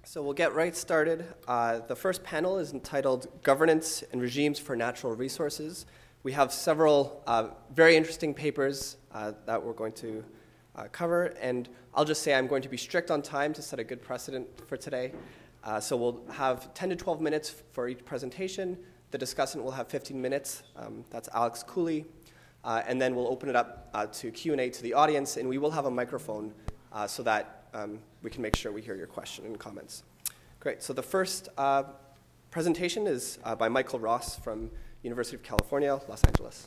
So we'll get right started. The first panel is entitled Governance and Regimes for Natural Resources. We have several very interesting papers that we're going to cover, and I'll just say I'm going to be strict on time to set a good precedent for today. So we'll have 10 to 12 minutes for each presentation. The discussant will have 15 minutes. That's Alex Cooley. And then we'll open it up to Q&A to the audience, and we will have a microphone so that we can make sure we hear your question and comments. Great. So the first presentation is by Michael Ross from University of California, Los Angeles.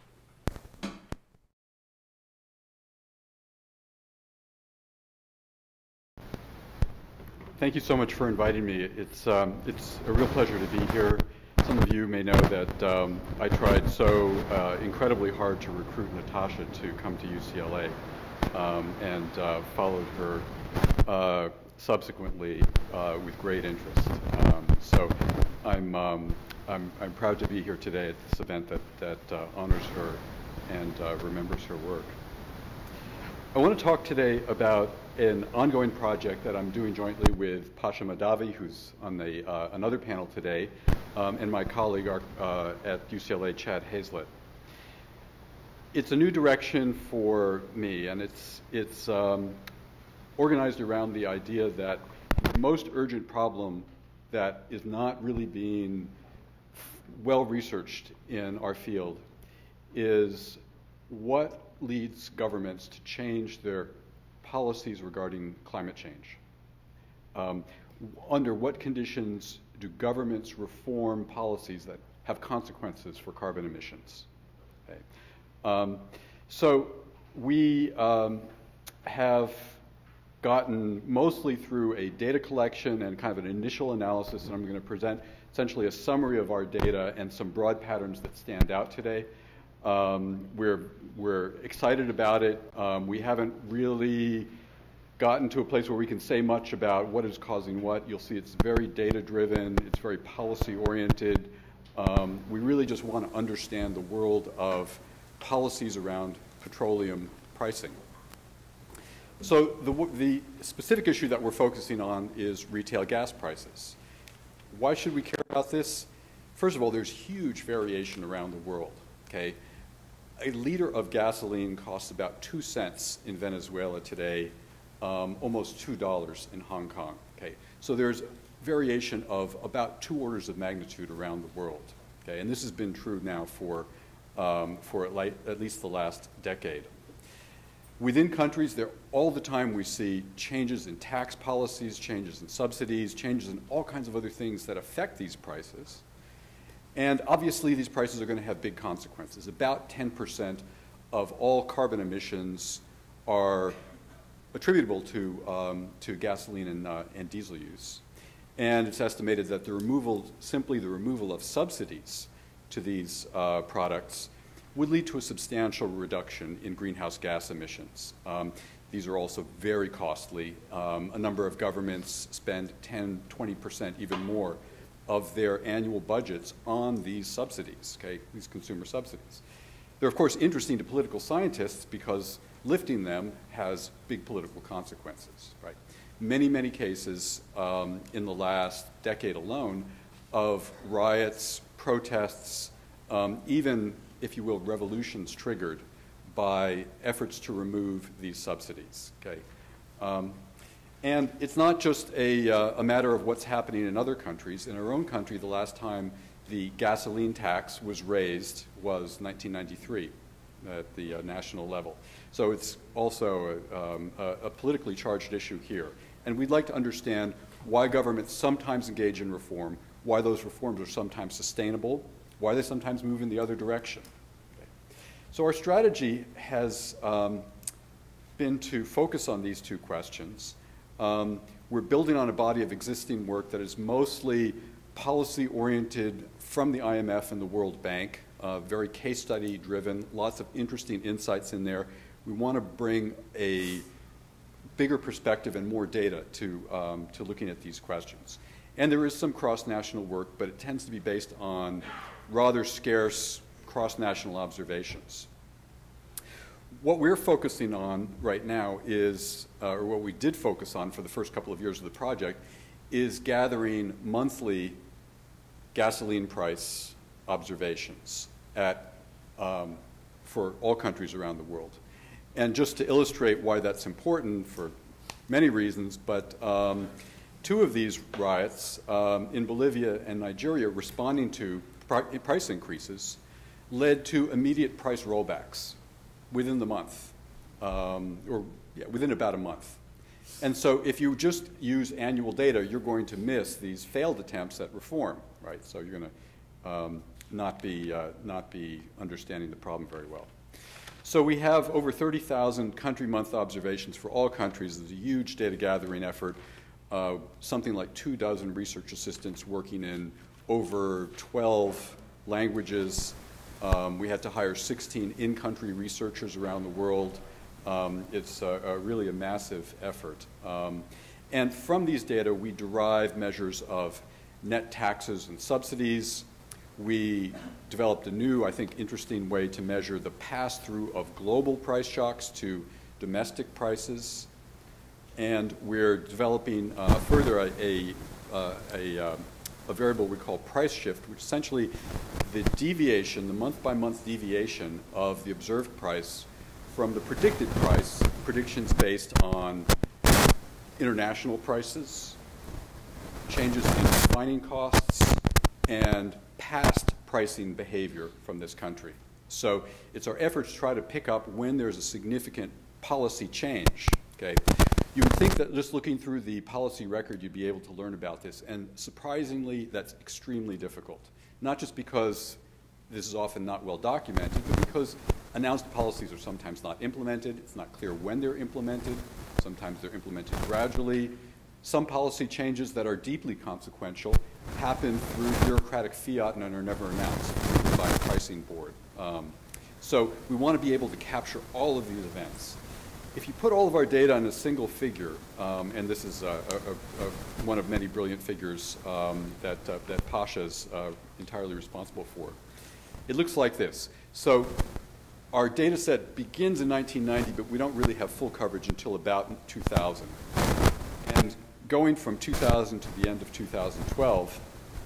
Thank you so much for inviting me. It's a real pleasure to be here. Some of you may know that I tried so incredibly hard to recruit Natasha to come to UCLA and followed her subsequently with great interest. So I'm proud to be here today at this event that honors her and remembers her work. I want to talk today about an ongoing project that I'm doing jointly with Pasha Madavi, who's on another panel today, and my colleague at UCLA, Chad Hazlett. It's a new direction for me, and it's organized around the idea that the most urgent problem that is not really being well researched in our field is what leads governments to change their policies regarding climate change. Under what conditions do governments reform policies that have consequences for carbon emissions? Okay. So we have gotten mostly through a data collection and kind of an initial analysis, and I'm going to present essentially a summary of our data and some broad patterns that stand out today. We're excited about it. We haven't really gotten to a place where we can say much about what is causing what. You'll see it's very data-driven. It's very policy-oriented. We really just want to understand the world of policies around petroleum pricing. So the specific issue that we're focusing on is retail gas prices. Why should we care about this? First of all, there's huge variation around the world. Okay, a liter of gasoline costs about 2 cents in Venezuela today, almost $2 in Hong Kong. Okay, so there's variation of about 2 orders of magnitude around the world. Okay, and this has been true now for at least the last decade. Within countries, all the time we see changes in tax policies, changes in subsidies, changes in all kinds of other things that affect these prices. And obviously, these prices are going to have big consequences. About 10% of all carbon emissions are attributable to gasoline and diesel use. And it's estimated that simply the removal of subsidies to these products would lead to a substantial reduction in greenhouse gas emissions. These are also very costly. A number of governments spend 10, 20%, even more of their annual budgets on these subsidies, okay, these consumer subsidies. They're, of course, interesting to political scientists because lifting them has big political consequences, right? Many, many cases in the last decade alone of riots, protests, even, if you will, revolutions triggered by efforts to remove these subsidies, okay? And it's not just a matter of what's happening in other countries. In our own country, the last time the gasoline tax was raised was 1993 at the national level. So it's also a politically charged issue here. And we'd like to understand why governments sometimes engage in reform, why those reforms are sometimes sustainable, why they sometimes move in the other direction. Okay. So our strategy has been to focus on these two questions. We're building on a body of existing work that is mostly policy-oriented from the IMF and the World Bank, very case study driven, lots of interesting insights in there. We want to bring a bigger perspective and more data to looking at these questions. And there is some cross-national work, but it tends to be based on rather scarce cross-national observations. What we're focusing on right now is, or what we did focus on for the first couple of years of the project, is gathering monthly gasoline price observations for all countries around the world. And just to illustrate why that's important for many reasons, but two of these riots in Bolivia and Nigeria responding to price increases led to immediate price rollbacks within the month, within about a month. And so if you just use annual data, you're going to miss these failed attempts at reform, right? So you're going to not be understanding the problem very well. So we have over 30,000 country month observations for all countries. It's a huge data gathering effort. Something like 24 research assistants working in over 12 languages. We had to hire 16 in-country researchers around the world. It's really a massive effort. And from these data, we derive measures of net taxes and subsidies. We developed a new, I think, interesting way to measure the pass-through of global price shocks to domestic prices. And we're developing further a variable we call price shift, which essentially the deviation, the month-by-month deviation of the observed price from the predicted price, predictions based on international prices, changes in refining costs, and past pricing behavior from this country. So it's our effort to try to pick up when there's a significant policy change. Okay? You would think that just looking through the policy record you'd be able to learn about this, and surprisingly that's extremely difficult. Not just because this is often not well documented, but because announced policies are sometimes not implemented. It's not clear when they're implemented. Sometimes they're implemented gradually. Some policy changes that are deeply consequential happen through bureaucratic fiat and are never announced by a pricing board. So we want to be able to capture all of these events. If you put all of our data in a single figure, and this is one of many brilliant figures that Pasha is entirely responsible for, it looks like this. So our data set begins in 1990, but we don't really have full coverage until about 2000. And going from 2000 to the end of 2012,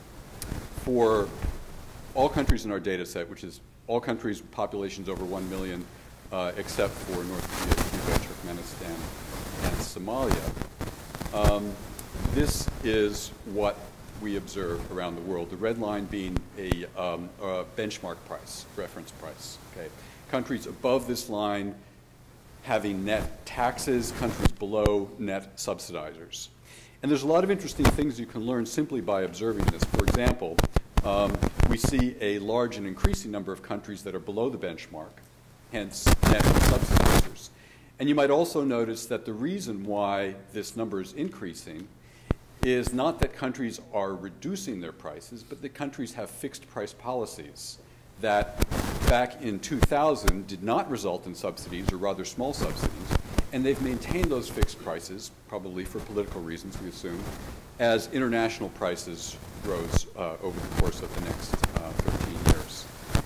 for all countries in our data set, which is all countries with populations over 1 million, except for North Korea, Cuba, Turkmenistan, and Somalia, this is what we observe around the world. The red line being a benchmark price, reference price. Okay? Countries above this line having net taxes, countries below net subsidizers. And there's a lot of interesting things you can learn simply by observing this. For example, we see a large and increasing number of countries that are below the benchmark, hence net subsidizers. And you might also notice that the reason why this number is increasing is not that countries are reducing their prices, but that countries have fixed price policies that back in 2000 did not result in subsidies, or rather small subsidies, and they've maintained those fixed prices, probably for political reasons, we assume, as international prices rose over the course of the next 13 years.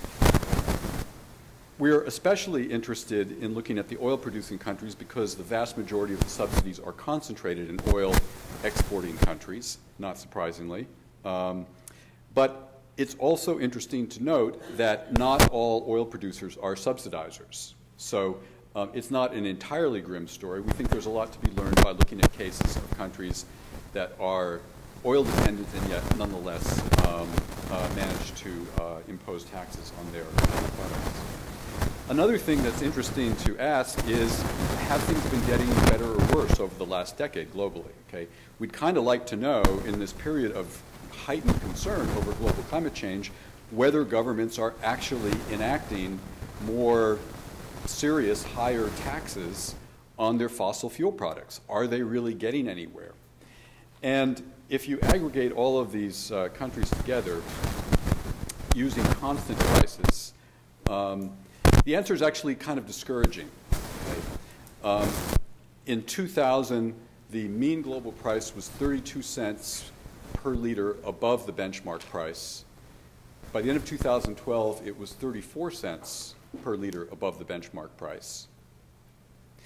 We're especially interested in looking at the oil-producing countries because the vast majority of the subsidies are concentrated in oil-exporting countries, not surprisingly. But it's also interesting to note that not all oil producers are subsidizers. So it's not an entirely grim story. We think there's a lot to be learned by looking at cases of countries that are oil-dependent and yet nonetheless manage to impose taxes on their products. Another thing that's interesting to ask is, have things been getting better or worse over the last decade globally? Okay? We'd kind of like to know, in this period of heightened concern over global climate change, whether governments are actually enacting more serious, higher taxes on their fossil fuel products. Are they really getting anywhere? And if you aggregate all of these countries together using constant prices, the answer is actually kind of discouraging. Okay? In 2000, the mean global price was 32 cents per liter above the benchmark price. By the end of 2012, it was 34 cents per liter above the benchmark price.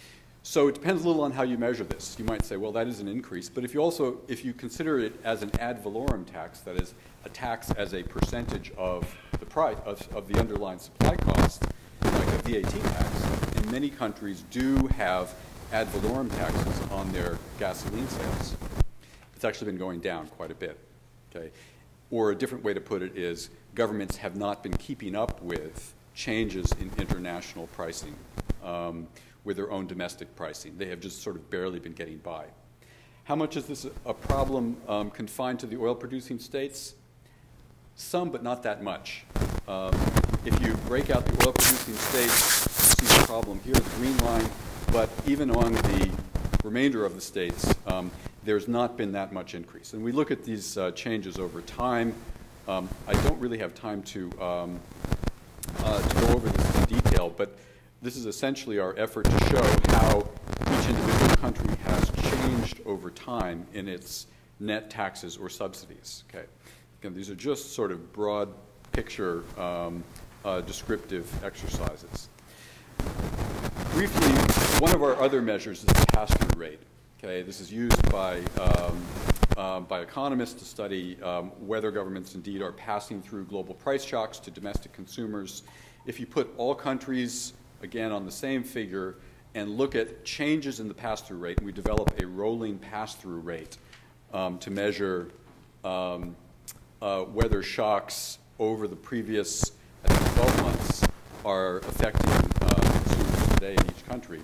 So it depends a little on how you measure this. You might say, well, that is an increase. But if you consider it as an ad valorem tax, that is a tax as a percentage of the price of the underlying supply cost, like a VAT tax, and many countries do have ad valorem taxes on their gasoline sales. It's actually been going down quite a bit. Okay? Or a different way to put it is governments have not been keeping up with changes in international pricing with their own domestic pricing. They have just sort of barely been getting by. How much is this a problem confined to the oil-producing states? Some, but not that much. If you break out the oil-producing states, you see the problem here, the green line, but even on the remainder of the states, there's not been that much increase. And we look at these changes over time. I don't really have time to go over this in detail, but this is essentially our effort to show how each individual country has changed over time in its net taxes or subsidies. Okay. Again, these are just sort of broad picture descriptive exercises. Briefly, one of our other measures is the pass-through rate. Okay, this is used by economists to study whether governments indeed are passing through global price shocks to domestic consumers. If you put all countries, again, on the same figure and look at changes in the pass-through rate, and we develop a rolling pass-through rate to measure whether shocks over the previous, I think, 12 months are affecting consumers today in each country.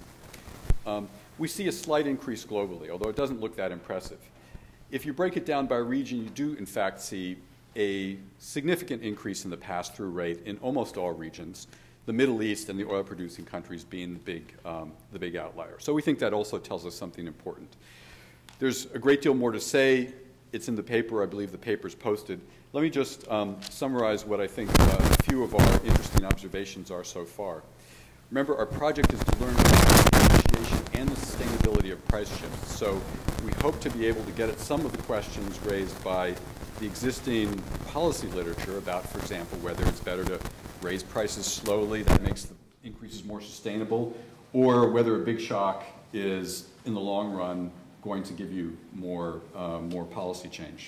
We see a slight increase globally, although it doesn't look that impressive. If you break it down by region, you do, in fact, see a significant increase in the pass-through rate in almost all regions, the Middle East and the oil-producing countries being the big outlier. So we think that also tells us something important. There's a great deal more to say. It's in the paper. I believe the paper's posted. Let me just summarize what I think a few of our interesting observations are so far. Remember, our project is to learn about the initiation and the sustainability of price shifts. So we hope to be able to get at some of the questions raised by the existing policy literature about, for example, whether it's better to raise prices slowly, that makes the increases more sustainable, or whether a big shock is, in the long run, going to give you more policy change.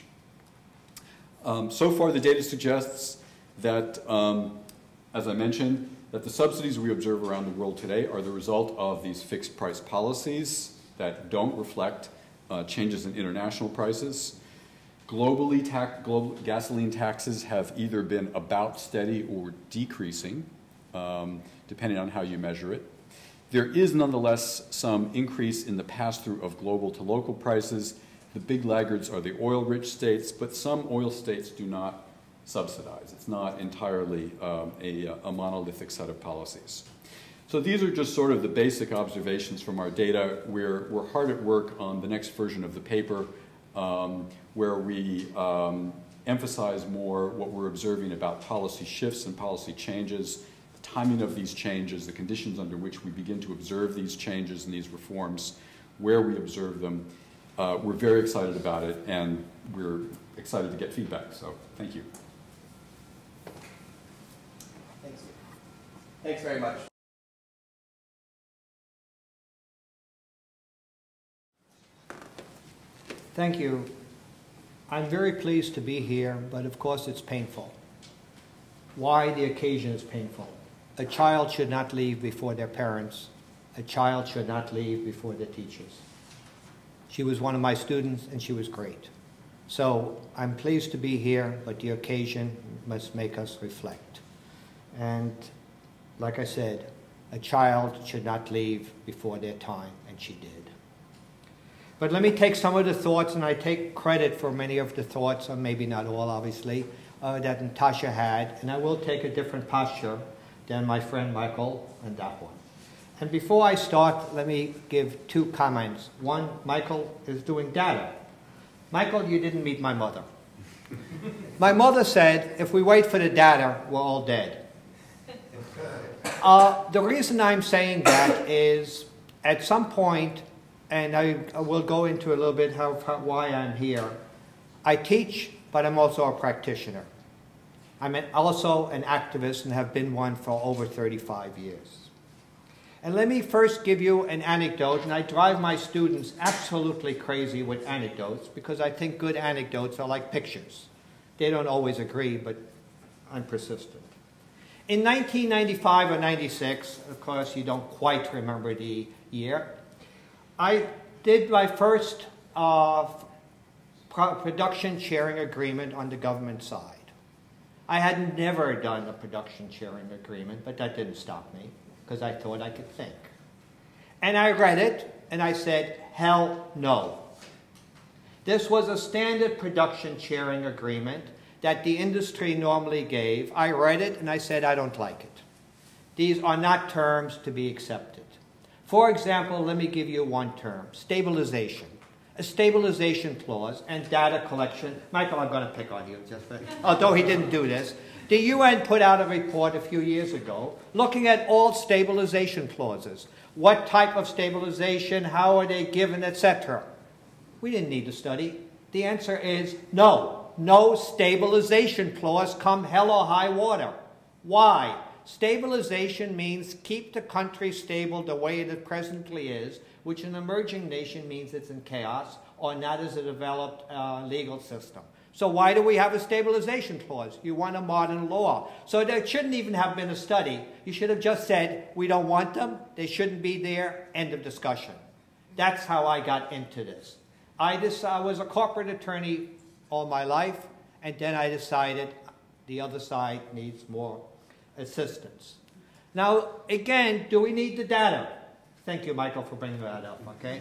So far, the data suggests that, as I mentioned, that the subsidies we observe around the world today are the result of these fixed price policies that don't reflect changes in international prices. Globally, global gasoline taxes have either been about steady or decreasing, depending on how you measure it. There is nonetheless some increase in the pass-through of global to local prices. The big laggards are the oil-rich states, but some oil states do not subsidize. It's not entirely a monolithic set of policies. So these are just sort of the basic observations from our data. We're hard at work on the next version of the paper, where we emphasize more what we're observing about policy shifts and policy changes, the timing of these changes, the conditions under which we begin to observe these changes and these reforms, where we observe them. We're very excited about it, and we're excited to get feedback. So thank you. Thanks. Thanks very much. Thank you. I'm very pleased to be here, but of course it's painful. Why the occasion is painful? A child should not leave before their parents. A child should not leave before their teachers. She was one of my students, and she was great. So I'm pleased to be here, but the occasion must make us reflect. And like I said, a child should not leave before their time, and she did. But let me take some of the thoughts, and I take credit for many of the thoughts, or maybe not all, obviously, that Natasha had, and I will take a different posture than my friend Michael and that one. And before I start, let me give two comments. One, Michael is doing data. Michael, you didn't meet my mother. My mother said, if we wait for the data, we're all dead. The reason I'm saying that is, at some point, and I will go into a little bit why I'm here. I teach, but I'm also a practitioner. I'm also an activist and have been one for over 35 years. And let me first give you an anecdote, and I drive my students absolutely crazy with anecdotes because I think good anecdotes are like pictures. They don't always agree, but I'm persistent. In 1995 or 96, of course you don't quite remember the year, I did my first production sharing agreement on the government side. I had never done a production sharing agreement, but that didn't stop me because I thought I could think. And I read it and I said, hell no. This was a standard production sharing agreement that the industry normally gave. I read it and I said, I don't like it. These are not terms to be accepted. For example, let me give you one term, stabilization. A stabilization clause and data collection. Michael, I'm going to pick on you, although he didn't do this. The UN put out a report a few years ago looking at all stabilization clauses. What type of stabilization, how are they given, etc. We didn't need to study. The answer is no. No stabilization clause come hell or high water. Why? Stabilization means keep the country stable the way it presently is, which in an emerging nation means it's in chaos or not as a developed legal system. So why do we have a stabilization clause? You want a modern law. So there shouldn't even have been a study. You should have just said, we don't want them, they shouldn't be there, end of discussion. That's how I got into this. I was a corporate attorney all my life, and then I decided the other side needs more assistance. Now, again, do we need the data? Thank you, Michael, for bringing that up, okay?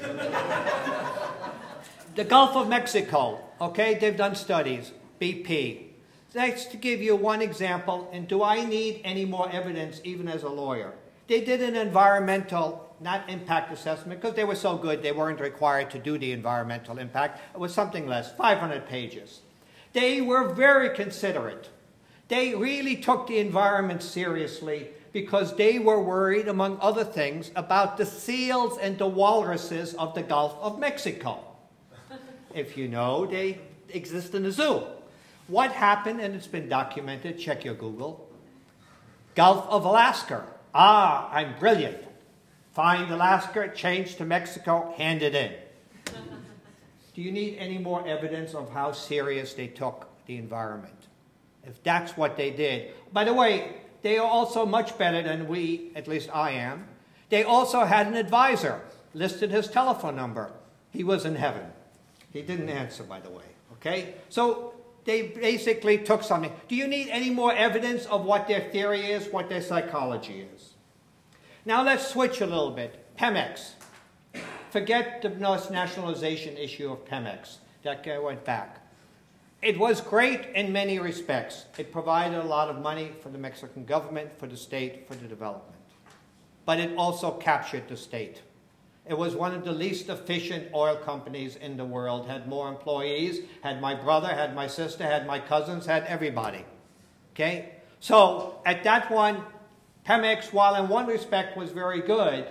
The Gulf of Mexico, okay, they've done studies, BP. That's to give you one example, and do I need any more evidence even as a lawyer? They did an environmental, not impact assessment, because they were so good they weren't required to do the environmental impact. It was something less, 500 pages. They were very considerate. They really took the environment seriously because they were worried, among other things, about the seals and the walruses of the Gulf of Mexico. If you know, they exist in a zoo. What happened, and it's been documented, check your Google, Gulf of Alaska. Ah, I'm brilliant. Find Alaska, change to Mexico, hand it in. Do you need any more evidence of how serious they took the environment? If that's what they did. By the way, they are also much better than we, at least I am. They also had an advisor, listed his telephone number. He was in heaven. He didn't answer, by the way, okay? So they basically took something. Do you need any more evidence of what their theory is, what their psychology is? Now let's switch a little bit. Pemex. Forget the nationalization issue of Pemex. That guy went back. It was great in many respects. It provided a lot of money for the Mexican government, for the state, for the development. But it also captured the state. It was one of the least efficient oil companies in the world, had more employees, had my brother, had my sister, had my cousins, had everybody. Okay? So at that one, Pemex, while in one respect was very good,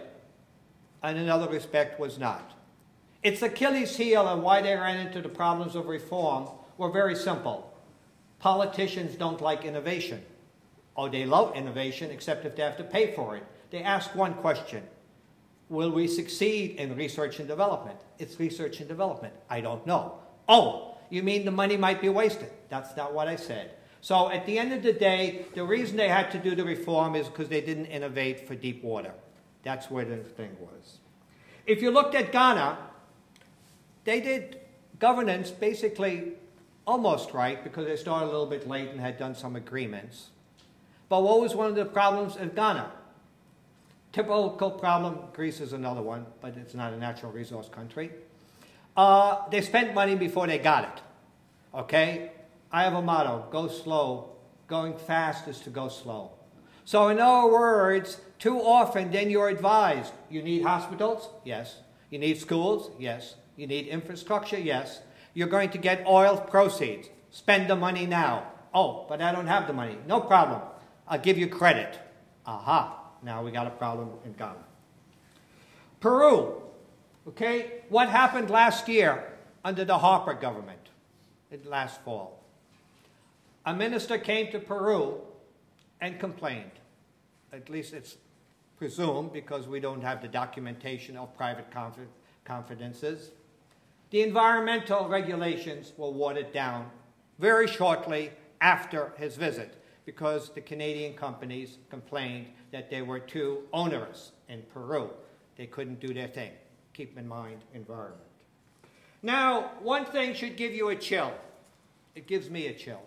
in another respect was not. Its Achilles heel and why they ran into the problems of reform were very simple. Politicians don't like innovation. Oh, they love innovation, except if they have to pay for it. They ask one question. Will we succeed in research and development? It's research and development. I don't know. Oh, you mean the money might be wasted? That's not what I said. So at the end of the day, the reason they had to do the reform is because they didn't innovate for deep water. That's where the thing was. If you looked at Ghana, they did governance basically almost right because they started a little bit late and had done some agreements. But what was one of the problems in Ghana? Typical problem, Greece is another one, but it's not a natural resource country. They spent money before they got it, okay? I have a motto, go slow. Going fast is to go slow. So in other words, too often then you're advised, you need hospitals? Yes. You need schools? Yes. You need infrastructure? Yes. You're going to get oil proceeds. Spend the money now. Oh, but I don't have the money. No problem. I'll give you credit. Aha. Now we got a problem in Ghana. Peru. Okay. What happened last year under the Harper government? Last fall. A minister came to Peru and complained. At least it's presume, because we don't have the documentation of private confidences. The environmental regulations were watered down very shortly after his visit, because the Canadian companies complained that they were too onerous in Peru. They couldn't do their thing. Keep in mind environment. Now, one thing should give you a chill. It gives me a chill.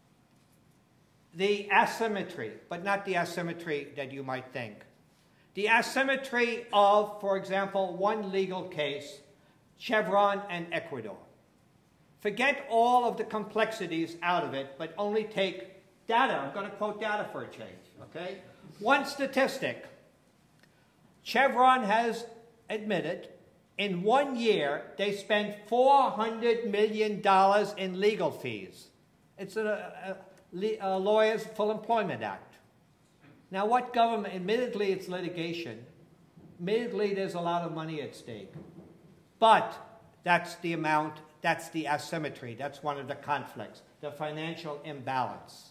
The asymmetry, but not the asymmetry that you might think. The asymmetry of, for example, one legal case, Chevron and Ecuador. Forget all of the complexities out of it, but only take data. I'm going to quote data for a change, okay? One statistic. Chevron has admitted in 1 year they spent $400 million in legal fees. It's a Lawyers Full Employment Act. Now what government, admittedly it's litigation, admittedly there's a lot of money at stake, but that's the amount, that's the asymmetry, that's one of the conflicts, the financial imbalance.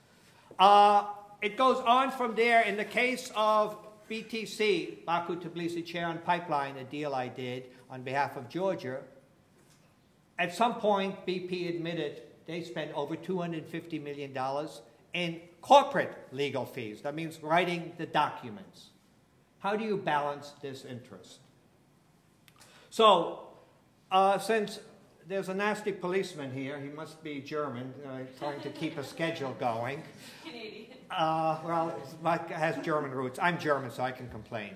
It goes on from there. In the case of BTC, Baku-Tbilisi-Cherran Pipeline, a deal I did on behalf of Georgia, at some point BP admitted they spent over $250 million in corporate legal fees. That means writing the documents. How do you balance this interest? So, since there's a nasty policeman here, he must be German, trying to keep a schedule going. Canadian. Well, it has German roots. I'm German, so I can complain.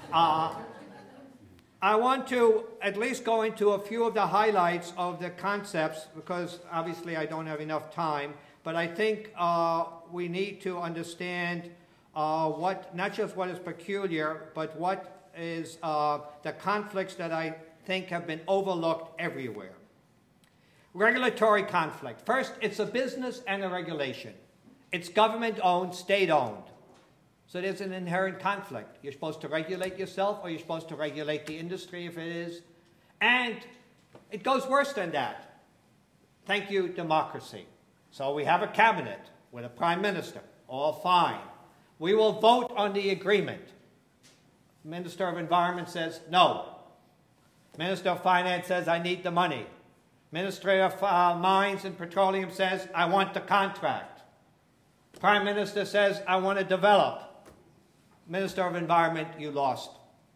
I want to at least go into a few of the highlights of the concepts, because obviously I don't have enough time, but I think we need to understand not just what is peculiar, but what is the conflicts that I think have been overlooked everywhere. Regulatory conflict. First, it's a business and a regulation. It's government-owned, state-owned. So there's an inherent conflict. You're supposed to regulate yourself, or you're supposed to regulate the industry if it is. And it goes worse than that. Thank you, democracy. So we have a cabinet with a prime minister. All fine. We will vote on the agreement. Minister of Environment says no. Minister of Finance says I need the money. Ministry of Mines and Petroleum says I want the contract. Prime Minister says I want to develop. Minister of Environment, you lost.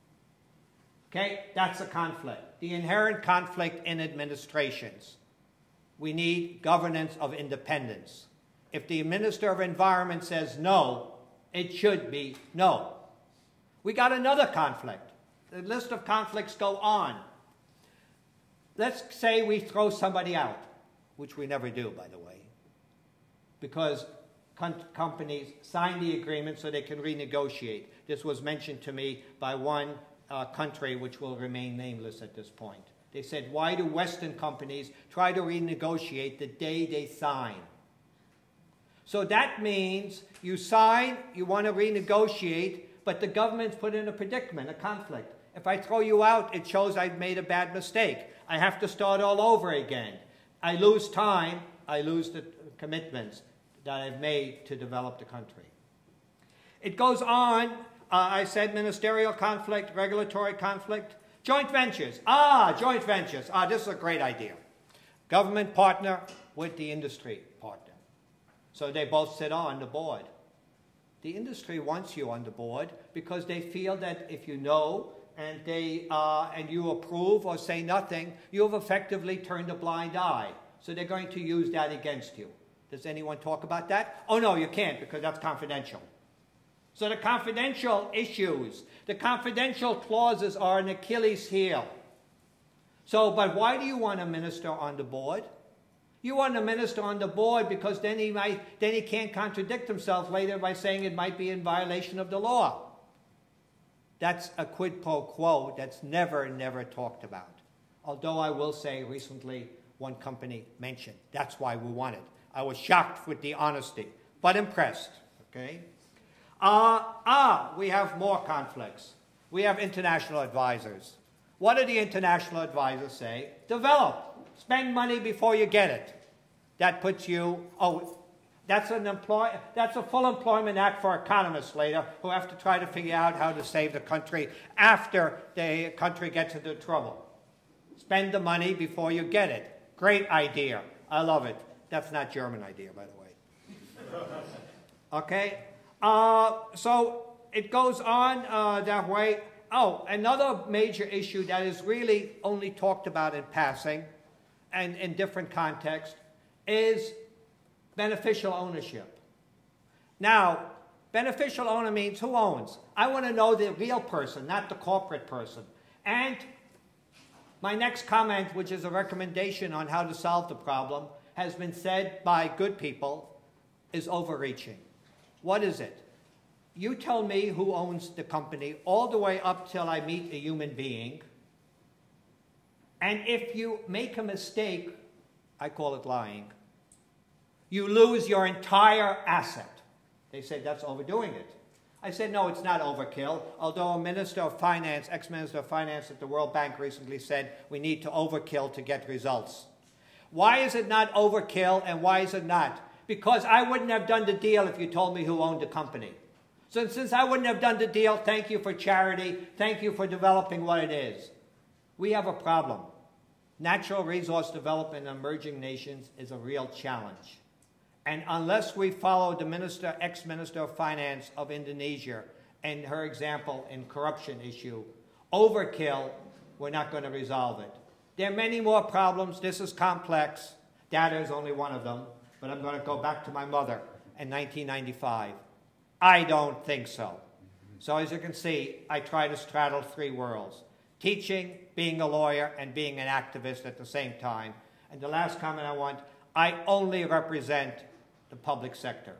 Okay, that's a conflict. The inherent conflict in administrations. We need governance of independence. If the Minister of Environment says no, it should be no. We got another conflict. The list of conflicts go on. Let's say we throw somebody out, which we never do, by the way, because companies sign the agreement so they can renegotiate. This was mentioned to me by one country which will remain nameless at this point. They said, why do Western companies try to renegotiate the day they sign? So that means you sign, you want to renegotiate, but the government's put in a predicament, a conflict. If I throw you out, it shows I've made a bad mistake. I have to start all over again. I lose time, I lose the commitments that I've made to develop the country. It goes on, I said ministerial conflict, regulatory conflict, joint ventures. Joint ventures. This is a great idea. Government partner with the industry partner. So they both sit on the board. The industry wants you on the board because they feel that if you know and you approve or say nothing, you have effectively turned a blind eye. So they're going to use that against you. Does anyone talk about that? Oh no, you can't, because that's confidential. So the confidential issues, the confidential clauses are an Achilles heel. So, but why do you want a minister on the board? You want a minister on the board because then he can't contradict himself later by saying it might be in violation of the law. That's a quid pro quo that's never talked about. Although I will say recently one company mentioned that's why we want it. I was shocked with the honesty, but impressed, okay? We have more conflicts. We have international advisors. What do the international advisors say? Develop. Spend money before you get it. That puts you, That's a full employment act for economists later who have to try to figure out how to save the country after the country gets into trouble. Spend the money before you get it. Great idea. I love it. That's not German idea, by the way. Okay? So it goes on that way. Oh, another major issue that is really only talked about in passing and in different contexts is beneficial ownership. Now, beneficial owner means who owns? I want to know the real person, not the corporate person. And my next comment, which is a recommendation on how to solve the problem, has been said by good people, is overreaching. What is it? You tell me who owns the company all the way up till I meet a human being. And if you make a mistake, I call it lying, you lose your entire asset. They say that's overdoing it. I said, no, it's not overkill, although a minister of finance, ex-minister of finance at the World Bank recently said we need to overkill to get results. Why is it not overkill and why is it not? Because I wouldn't have done the deal if you told me who owned the company. So since I wouldn't have done the deal, thank you for charity, thank you for developing what it is. We have a problem. Natural resource development in emerging nations is a real challenge. And unless we follow the ex-minister of finance of Indonesia and her example in corruption issue, overkill, we're not going to resolve it. There are many more problems. This is complex. Data is only one of them. But I'm going to go back to my mother in 1995. I don't think so. So as you can see, I try to straddle three worlds. Teaching, being a lawyer, and being an activist at the same time. And the last comment I want, I only represent the public sector.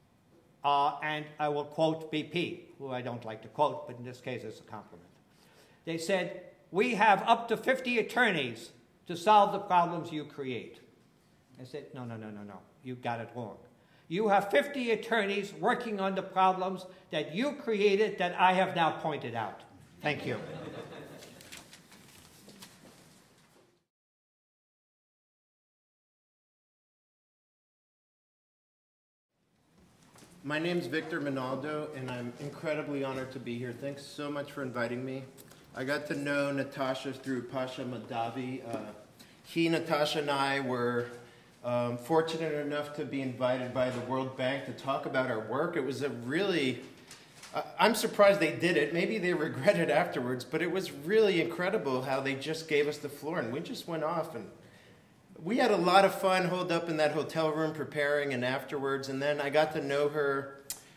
And I will quote BP, who I don't like to quote, but in this case it's a compliment. They said, we have up to 50 attorneys to solve the problems you create. I said, no, no, no, no, no, you got it wrong. You have 50 attorneys working on the problems that you created that I have now pointed out. Thank you. My name's Victor Menaldo, and I'm incredibly honored to be here. Thanks so much for inviting me. I got to know Natasha through Pasha Madavi. Natasha, and I were fortunate enough to be invited by the World Bank to talk about our work. It was a really, I'm surprised they did it. Maybe they regret it afterwards, but it was really incredible how they just gave us the floor, and we just went off and we had a lot of fun holed up in that hotel room preparing and afterwards, and then I got to know her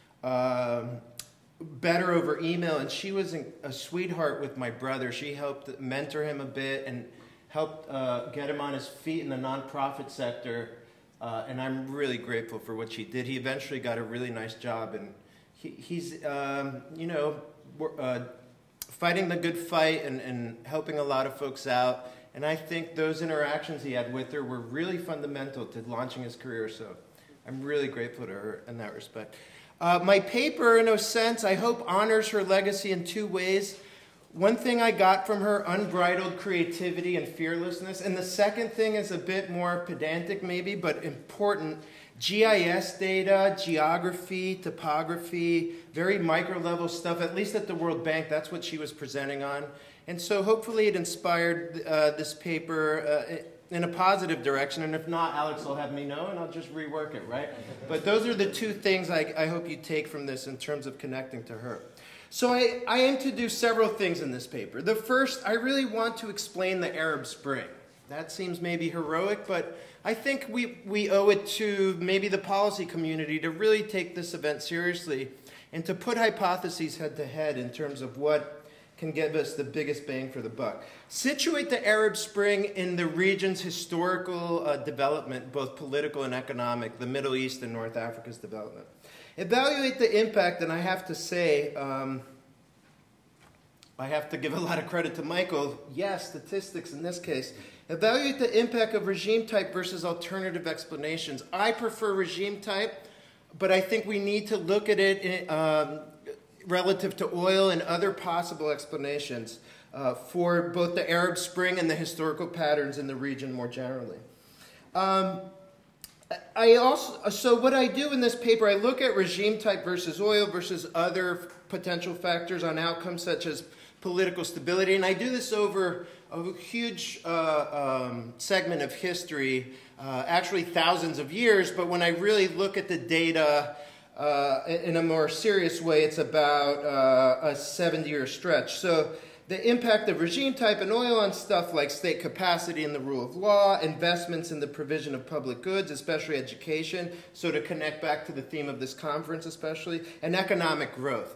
better over email, and she was a sweetheart with my brother. She helped mentor him a bit and helped get him on his feet in the nonprofit sector, and I'm really grateful for what she did. He eventually got a really nice job, and he's you know, fighting the good fight and helping a lot of folks out. And I think those interactions he had with her were really fundamental to launching his career, so I'm really grateful to her in that respect. My paper, in a sense, I hope honors her legacy in two ways. One thing I got from her, unbridled creativity and fearlessness, and the second thing is a bit more pedantic maybe, but important. GIS data, geography, topography, very micro-level stuff, at least at the World Bank, that's what she was presenting on. And so hopefully it inspired this paper in a positive direction, and if not, Alex will have me know, and I'll just rework it, right? But those are the two things I hope you take from this in terms of connecting to her. So I aim to do several things in this paper. The first, I really want to explain the Arab Spring. That seems maybe heroic, but I think we owe it to maybe the policy community to really take this event seriously and to put hypotheses head to head in terms of what can give us the biggest bang for the buck. Situate the Arab Spring in the region's historical development, both political and economic, the Middle East and North Africa's development. Evaluate the impact, and I have to say, I have to give a lot of credit to Michael. Yes, statistics in this case. Evaluate the impact of regime type versus alternative explanations. I prefer regime type, but I think we need to look at it relative to oil and other possible explanations for both the Arab Spring and the historical patterns in the region more generally. So what I do in this paper, I look at regime type versus oil versus other potential factors on outcomes such as political stability, and I do this over a huge segment of history, actually thousands of years, but when I really look at the data in a more serious way, it's about a 70-year stretch. So the impact of regime type and oil on stuff like state capacity and the rule of law, investments in the provision of public goods, especially education, so to connect back to the theme of this conference especially, and economic growth.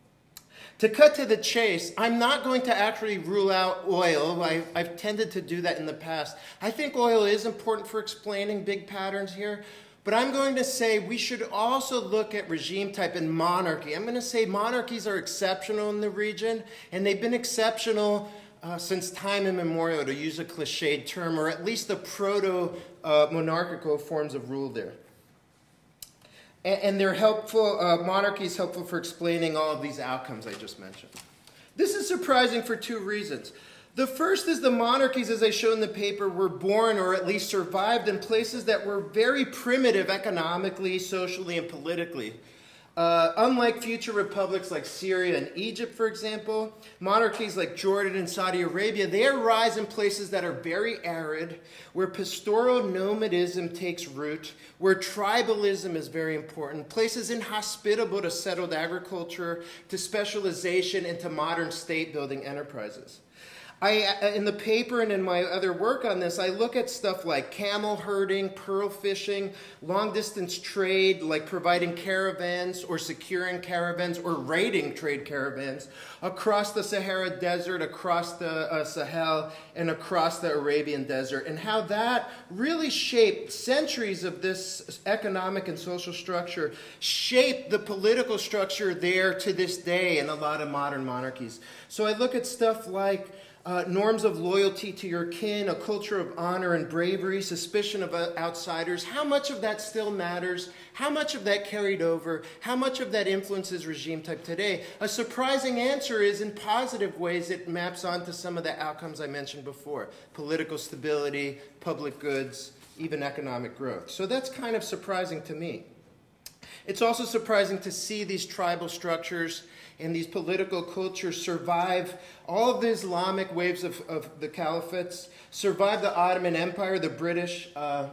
To cut to the chase, I'm not going to actually rule out oil. I've tended to do that in the past. I think oil is important for explaining big patterns here, but I'm going to say we should also look at regime type and monarchy. I'm going to say monarchies are exceptional in the region, and they've been exceptional since time immemorial, to use a cliched term, or at least the proto-monarchical forms of rule there. And they're helpful, monarchy is helpful for explaining all of these outcomes I just mentioned. This is surprising for two reasons. The first is the monarchies, as I show in the paper, were born or at least survived in places that were very primitive economically, socially, and politically. Unlike future republics like Syria and Egypt, for example, monarchies like Jordan and Saudi Arabia, they arise in places that are very arid, where pastoral nomadism takes root, where tribalism is very important, places inhospitable to settled agriculture, to specialization, and to modern state-building enterprises. In the paper and in my other work on this, I look at stuff like camel herding, pearl fishing, long-distance trade, like providing caravans or securing caravans or raiding trade caravans across the Sahara Desert, across the Sahel, and across the Arabian Desert, and how that really shaped centuries of this economic and social structure, shaped the political structure there to this day in a lot of modern monarchies. So I look at stuff like norms of loyalty to your kin, a culture of honor and bravery, suspicion of outsiders. How much of that still matters? How much of that carried over? How much of that influences regime type today? A surprising answer is, in positive ways, it maps onto some of the outcomes I mentioned before. Political stability, public goods, even economic growth. So that's kind of surprising to me. It's also surprising to see these tribal structures and these political cultures survive all of the Islamic waves of the caliphates, survive the Ottoman Empire, the British,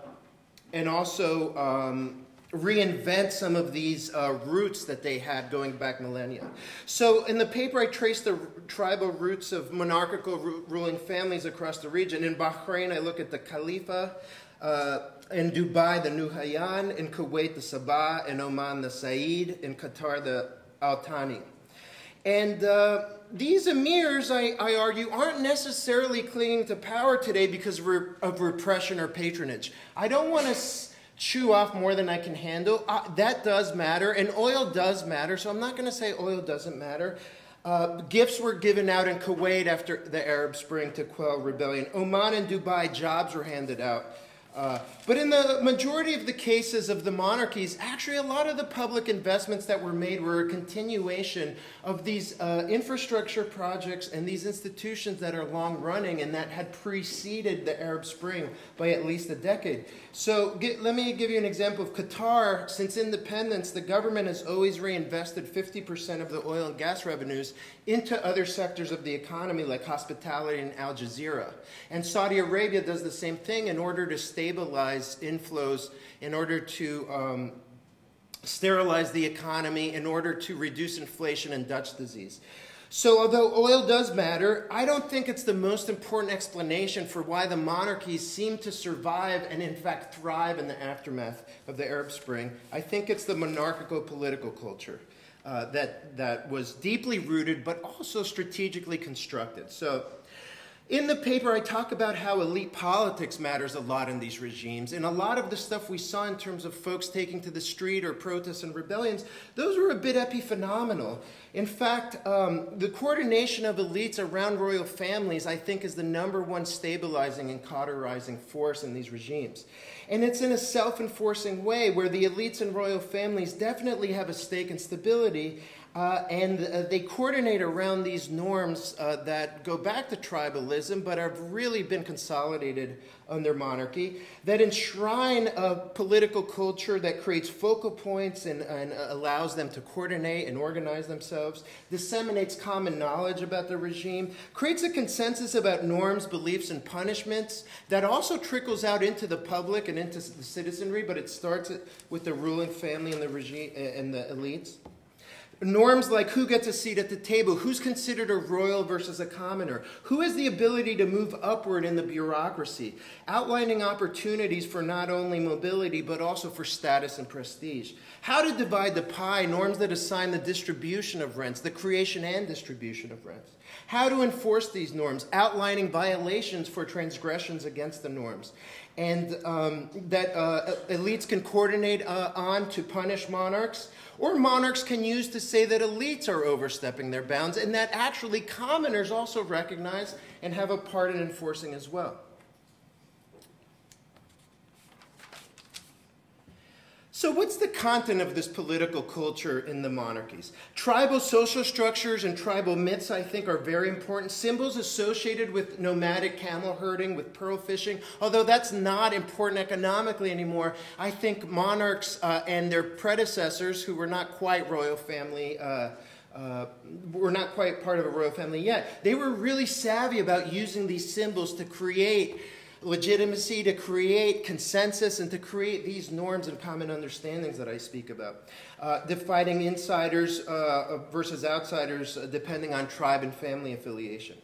and also reinvent some of these roots that they had going back millennia. So in the paper, I trace the tribal roots of monarchical ruling families across the region. In Bahrain, I look at the Khalifa. In Dubai, the Nahyan. In Kuwait, the Sabah. In Oman, the Said. In Qatar, the Al Thani. And these emirs, I argue, aren't necessarily clinging to power today because of repression or patronage. I don't want to chew off more than I can handle. That does matter, and oil does matter, so I'm not going to say oil doesn't matter. Gifts were given out in Kuwait after the Arab Spring to quell rebellion. Oman and Dubai, jobs were handed out. But in the majority of the cases of the monarchies, actually a lot of the public investments that were made were a continuation of these infrastructure projects and these institutions that are long running and that had preceded the Arab Spring by at least a decade. So let me give you an example of Qatar. Since independence, the government has always reinvested 50% of the oil and gas revenues into other sectors of the economy like hospitality and Al Jazeera. And Saudi Arabia does the same thing in order to stabilize inflows, in order to sterilize the economy, in order to reduce inflation and Dutch disease. So although oil does matter, I don't think it's the most important explanation for why the monarchies seem to survive and in fact thrive in the aftermath of the Arab Spring. I think it's the monarchical political culture that was deeply rooted but also strategically constructed. So in the paper, I talk about how elite politics matters a lot in these regimes. And a lot of the stuff we saw in terms of folks taking to the street or protests and rebellions, those were a bit epiphenomenal. In fact, the coordination of elites around royal families, I think, is the #1 stabilizing and cauterizing force in these regimes. And it's in a self-enforcing way where the elites and royal families definitely have a stake in stability. They coordinate around these norms that go back to tribalism, but have really been consolidated under monarchy, that enshrine a political culture that creates focal points and allows them to coordinate and organize themselves, disseminates common knowledge about the regime, creates a consensus about norms, beliefs, and punishments that also trickles out into the public and into the citizenry, but it starts with the ruling family and the regime and the elites. Norms like who gets a seat at the table, who's considered a royal versus a commoner, who has the ability to move upward in the bureaucracy, outlining opportunities for not only mobility but also for status and prestige. How to divide the pie, norms that assign the distribution of rents, the creation and distribution of rents. How to enforce these norms, outlining violations for transgressions against the norms. And that elites can coordinate on to punish monarchs, or monarchs can use to say that elites are overstepping their bounds, and that actually commoners also recognize and have a part in enforcing as well. So what's the content of this political culture in the monarchies? Tribal social structures and tribal myths, I think, are very important. Symbols associated with nomadic camel herding, with pearl fishing, although that's not important economically anymore. I think monarchs and their predecessors, who were not quite royal family, were not quite part of a royal family yet, they were really savvy about using these symbols to create legitimacy, to create consensus, and to create these norms and common understandings that I speak about. Defining insiders versus outsiders depending on tribe and family affiliation.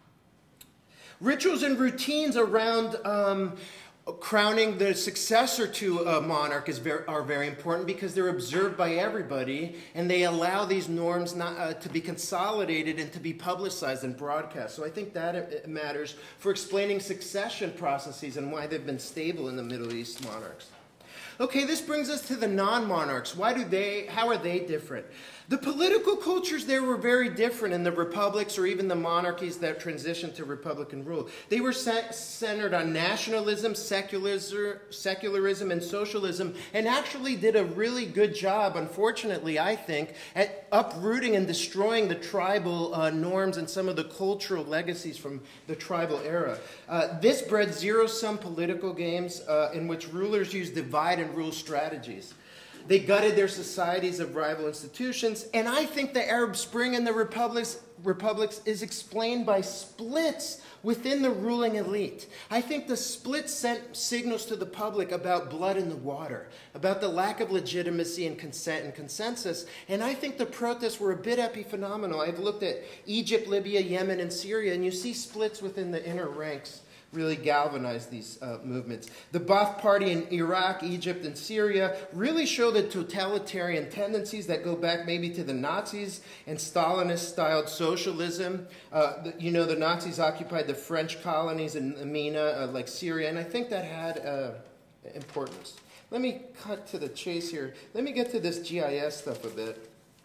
Rituals and routines around crowning the successor to a monarch are very important because they're observed by everybody, and they allow these norms to be consolidated and to be publicized and broadcast. So I think that matters for explaining succession processes and why they've been stable in the Middle East monarchs. Okay, this brings us to the non-monarchs. How are they different? The political cultures there were very different in the republics or even the monarchies that transitioned to republican rule. They were centered on nationalism, secularism, and socialism, and actually did a really good job, unfortunately, I think, at uprooting and destroying the tribal norms and some of the cultural legacies from the tribal era. This bred zero-sum political games in which rulers use divide and rule strategies. They gutted their societies of rival institutions, and I think the Arab Spring and the republics is explained by splits within the ruling elite. I think the split sent signals to the public about blood in the water, about the lack of legitimacy and consent and consensus, and I think the protests were a bit epiphenomenal. I've looked at Egypt, Libya, Yemen, and Syria, and you see splits within the inner ranks really galvanized these movements. The Ba'ath Party in Iraq, Egypt, and Syria really show the totalitarian tendencies that go back maybe to the Nazis and Stalinist-styled socialism. The Nazis occupied the French colonies in MENA, like Syria, and I think that had importance. Let me cut to the chase here. Let me get to this GIS stuff a bit.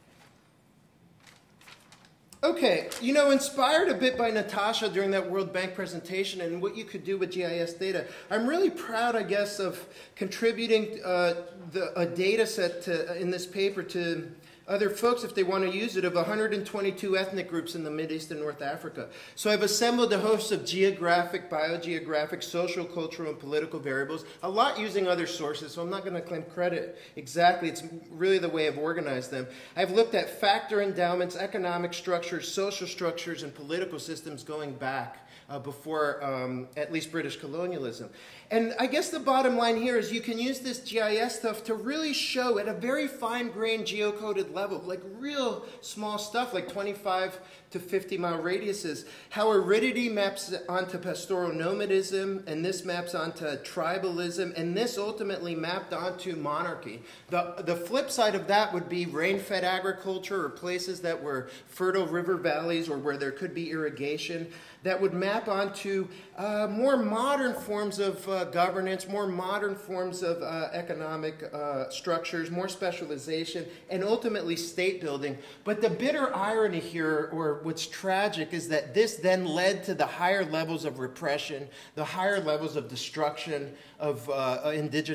Okay, inspired a bit by Natasha during that World Bank presentation and what you could do with GIS data, I'm really proud, I guess, of contributing a data set in this paper to other folks if they want to use it, of 122 ethnic groups in the Mideast and North Africa. So I've assembled a host of geographic, biogeographic, social, cultural, and political variables, a lot using other sources, so I'm not going to claim credit exactly. It's really the way I've organized them. I've looked at factor endowments, economic structures, social structures, and political systems going back before at least British colonialism. And I guess the bottom line here is you can use this GIS stuff to really show at a very fine-grained geocoded level, like real small stuff, like 25 to 50-mile radiuses, how aridity maps onto pastoral nomadism, and this maps onto tribalism, and this ultimately mapped onto monarchy. The flip side of that would be rain-fed agriculture, or places that were fertile river valleys or where there could be irrigation, that would map onto more modern forms of governance, more modern forms of economic structures, more specialization, and ultimately state building. But the bitter irony here, or what's tragic, is that this then led to the higher levels of repression, the higher levels of destruction of indigenous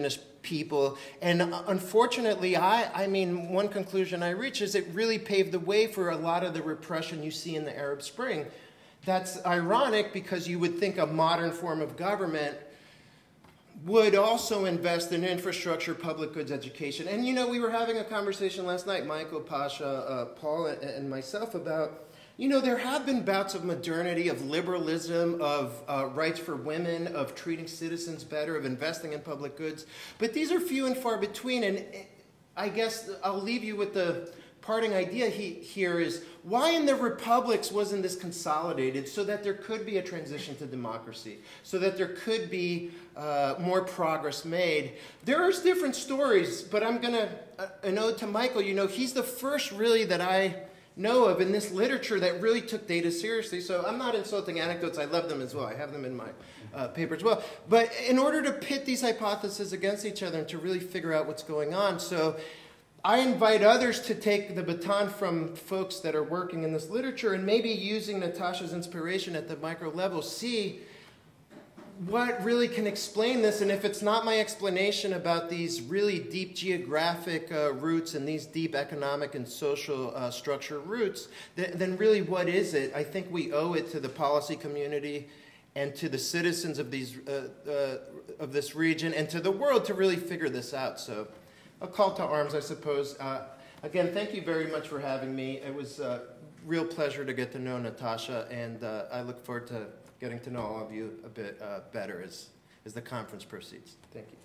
people. And unfortunately, I mean, one conclusion I reach is it really paved the way for a lot of the repression you see in the Arab Spring. That's ironic because you would think a modern form of government would also invest in infrastructure, public goods, education. And you know, we were having a conversation last night, Michael, Pasha, Paul, and myself about, you know, there have been bouts of modernity, of liberalism, of rights for women, of treating citizens better, of investing in public goods. But these are few and far between. And I guess I'll leave you with the parting idea here is, why in the republics wasn't this consolidated so that there could be a transition to democracy, so that there could be more progress made? There's different stories, but I'm going to, an ode to Michael, you know, he's the first really that I know of in this literature that really took data seriously. So I'm not insulting anecdotes. I love them as well. I have them in my paper as well. But in order to pit these hypotheses against each other and to really figure out what's going on, so I invite others to take the baton from folks that are working in this literature and maybe using Natasha's inspiration at the micro level, see what really can explain this. And if it's not my explanation about these really deep geographic roots and these deep economic and social structure roots, then really what is it? I think we owe it to the policy community and to the citizens of this region and to the world to really figure this out. So a call to arms, I suppose. Again, thank you very much for having me. It was a real pleasure to get to know Natasha, and I look forward to getting to know all of you a bit better as the conference proceeds. Thank you.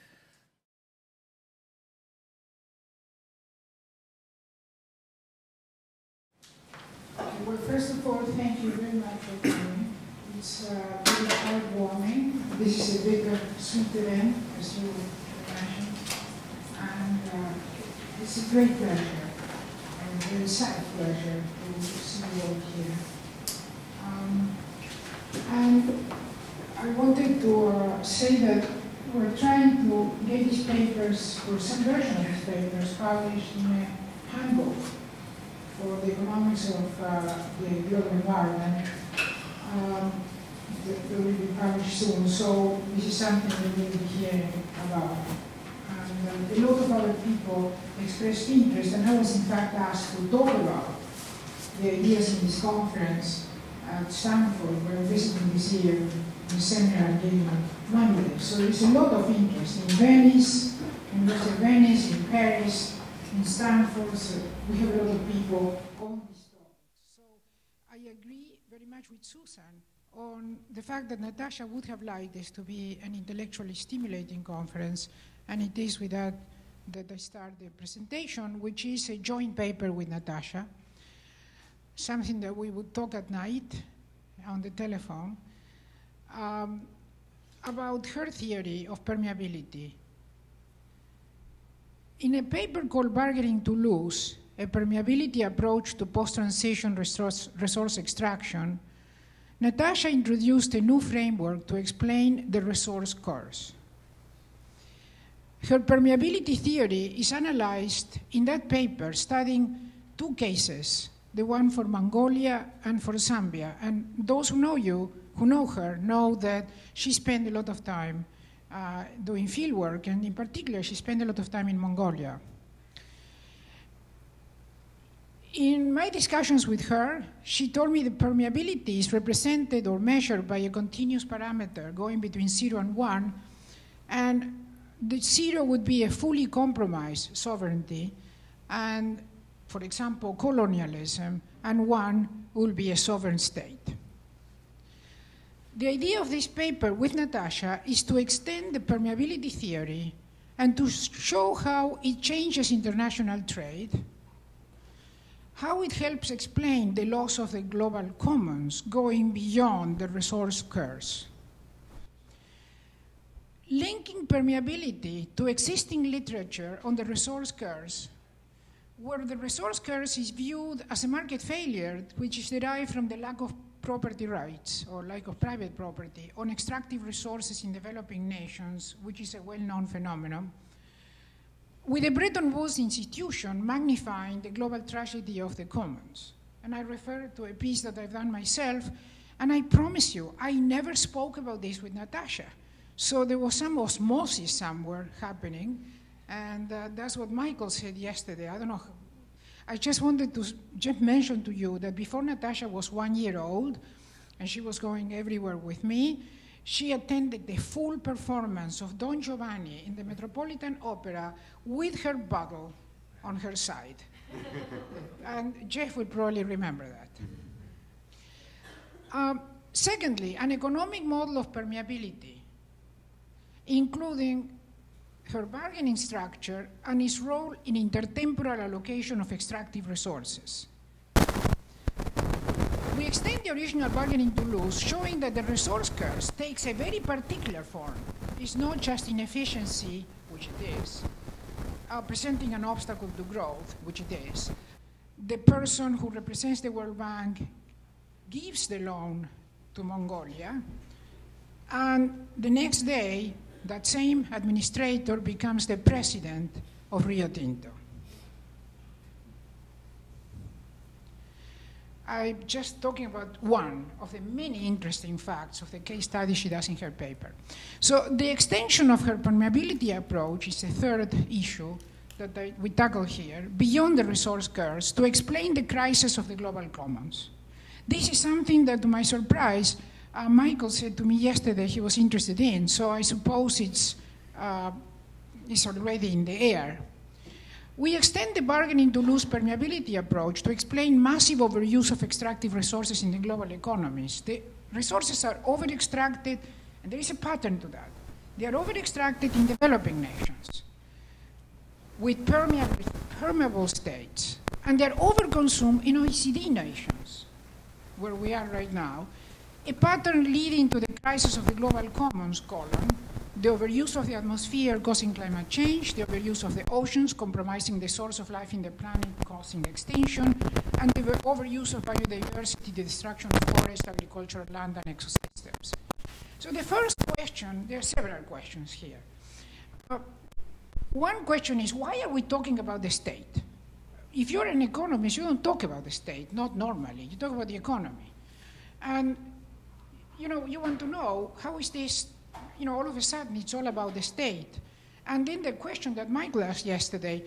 Well, first of all, thank you very much for coming. It's really heartwarming. This is a big, sweet event, as you mentioned. And it's a great pleasure, and a very sad pleasure to see you all here. And I wanted to say that we're trying to get these papers, or some version of these papers, published in a handbook for the economics of the global environment that will be published soon. So this is something that we'll be hearing about. And a lot of other people expressed interest, and I was in fact asked to talk about the ideas in this conference at Stanford, where I'm visiting this year in the seminar I gave on Monday. So there's a lot of interest in Venice, University of Venice, in Paris, in Stanford. So we have a lot of people on this topic. So I agree very much with Susan on the fact that Natasha would have liked this to be an intellectually stimulating conference, and it is with that I start the presentation, which is a joint paper with Natasha, something that we would talk at night on the telephone, about her theory of permeability. In a paper called Bargaining to Lose, a permeability approach to post-transition resource extraction, Natasha introduced a new framework to explain the resource curse. Her permeability theory is analyzed in that paper, studying two cases, the one for Mongolia and for Zambia. And those who know her, know that she spent a lot of time doing field work, and in particular, she spent a lot of time in Mongolia. In my discussions with her, she told me the permeability is represented or measured by a continuous parameter going between 0 and 1, and the 0 would be a fully compromised sovereignty, and, for example, colonialism, and 1 will be a sovereign state. The idea of this paper with Natasha is to extend the permeability theory and to show how it changes international trade, how it helps explain the loss of the global commons going beyond the resource curse. Linking permeability to existing literature on the resource curse, where the resource curse is viewed as a market failure, which is derived from the lack of property rights or lack of private property on extractive resources in developing nations, which is a well-known phenomenon, with the Bretton Woods institution magnifying the global tragedy of the commons. And I refer to a piece that I've done myself, and I promise you, I never spoke about this with Natasha. So there was some osmosis somewhere happening, and that's what Michael said yesterday. I don't know. I just wanted to just mention to you that before Natasha was 1 year old, and she was going everywhere with me, she attended the full performance of Don Giovanni in the Metropolitan Opera with her bottle on her side. And Jeff will probably remember that. Secondly, an economic model of permeability, including her bargaining structure and its role in intertemporal allocation of extractive resources. We extend the original bargaining to lose, showing that the resource curse takes a very particular form. It's not just inefficiency, which it is, presenting an obstacle to growth, which it is. The person who represents the World Bank gives the loan to Mongolia, and the next day, that same administrator becomes the president of Rio Tinto. I'm just talking about one of the many interesting facts of the case study she does in her paper. So the extension of her permeability approach is the third issue that we tackle here, beyond the resource curse, to explain the crisis of the global commons. This is something that, to my surprise, Michael said to me yesterday he was interested in, so I suppose it's already in the air. We extend the bargaining to lose permeability approach to explain massive overuse of extractive resources in the global economies. The resources are over-extracted, and there is a pattern to that. They are over-extracted in developing nations with permeable states, and they are over-consumed in OECD nations, where we are right now, a pattern leading to the crisis of the global commons, the overuse of the atmosphere causing climate change, the overuse of the oceans compromising the source of life in the planet causing extinction, and the overuse of biodiversity, the destruction of forest, agricultural land, and ecosystems. So the first question, there are several questions here. One question is, why are we talking about the state? If you're an economist, you don't talk about the state, not normally. You talk about the economy. And you want to know, how is this, all of a sudden it's all about the state. And then the question that Michael asked yesterday,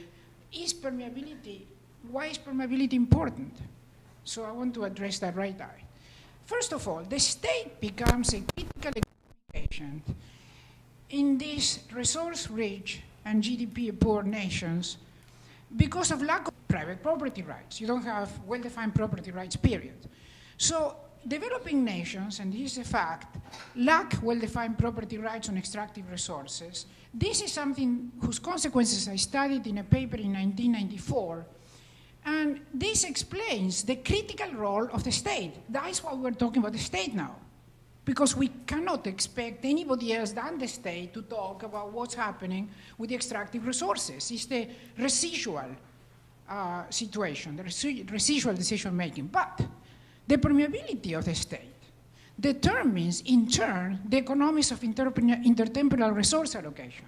why is permeability important? So I want to address that right now. First of all, the state becomes a critical economic agent in these resource-rich and GDP-poor nations because of lack of private property rights. You don't have well-defined property rights, period. So developing nations, and this is a fact, lack well-defined property rights on extractive resources. This is something whose consequences I studied in a paper in 1994, and this explains the critical role of the state. That is why we're talking about the state now, because we cannot expect anybody else than the state to talk about what's happening with the extractive resources. It's the residual situation, the residual decision-making. But the permeability of the state determines, in turn, the economics of intertemporal resource allocation.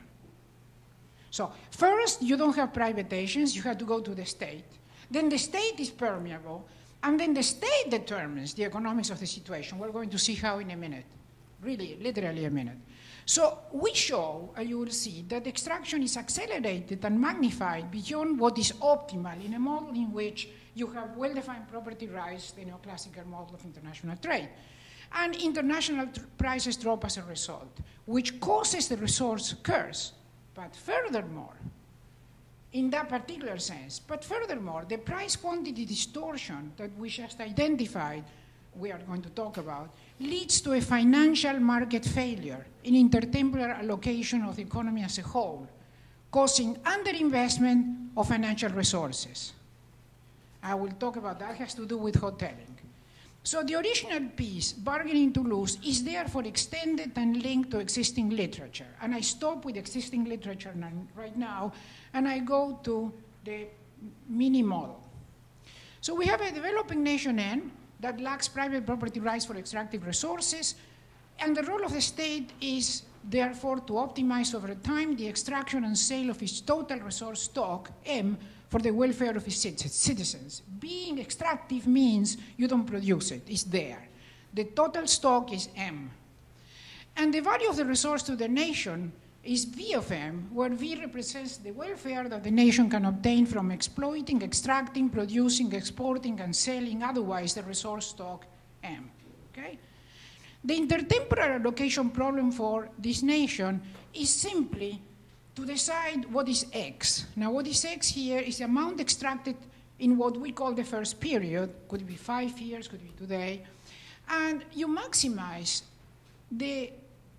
So first, you don't have private agents, you have to go to the state. Then the state is permeable, and then the state determines the economics of the situation. We're going to see how in a minute, really, literally a minute. So we show, you will see, that extraction is accelerated and magnified beyond what is optimal in a model in which you have well-defined property rights, the neoclassical model of international trade. And international prices drop as a result, which causes the resource curse. But furthermore, in that particular sense, but furthermore, the price quantity distortion that we just identified, we are going to talk about, leads to a financial market failure in intertemporal allocation of the economy as a whole, causing underinvestment of financial resources. I will talk about that. It has to do with hoteling. So the original piece, bargaining to lose, is therefore extended and linked to existing literature. And I stop with existing literature right now, and I go to the mini model. So we have a developing nation N that lacks private property rights for extractive resources, and the role of the state is therefore to optimize over time the extraction and sale of its total resource stock, M, for the welfare of its citizens. Being extractive means you don't produce it, it's there. The total stock is M. And the value of the resource to the nation is V of M, where V represents the welfare that the nation can obtain from exploiting, extracting, producing, exporting, and selling otherwise the resource stock M. Okay? The intertemporal allocation problem for this nation is simply to decide what is X. Now, what is X here is the amount extracted in what we call the first period. Could be 5 years, could be today. And you maximize the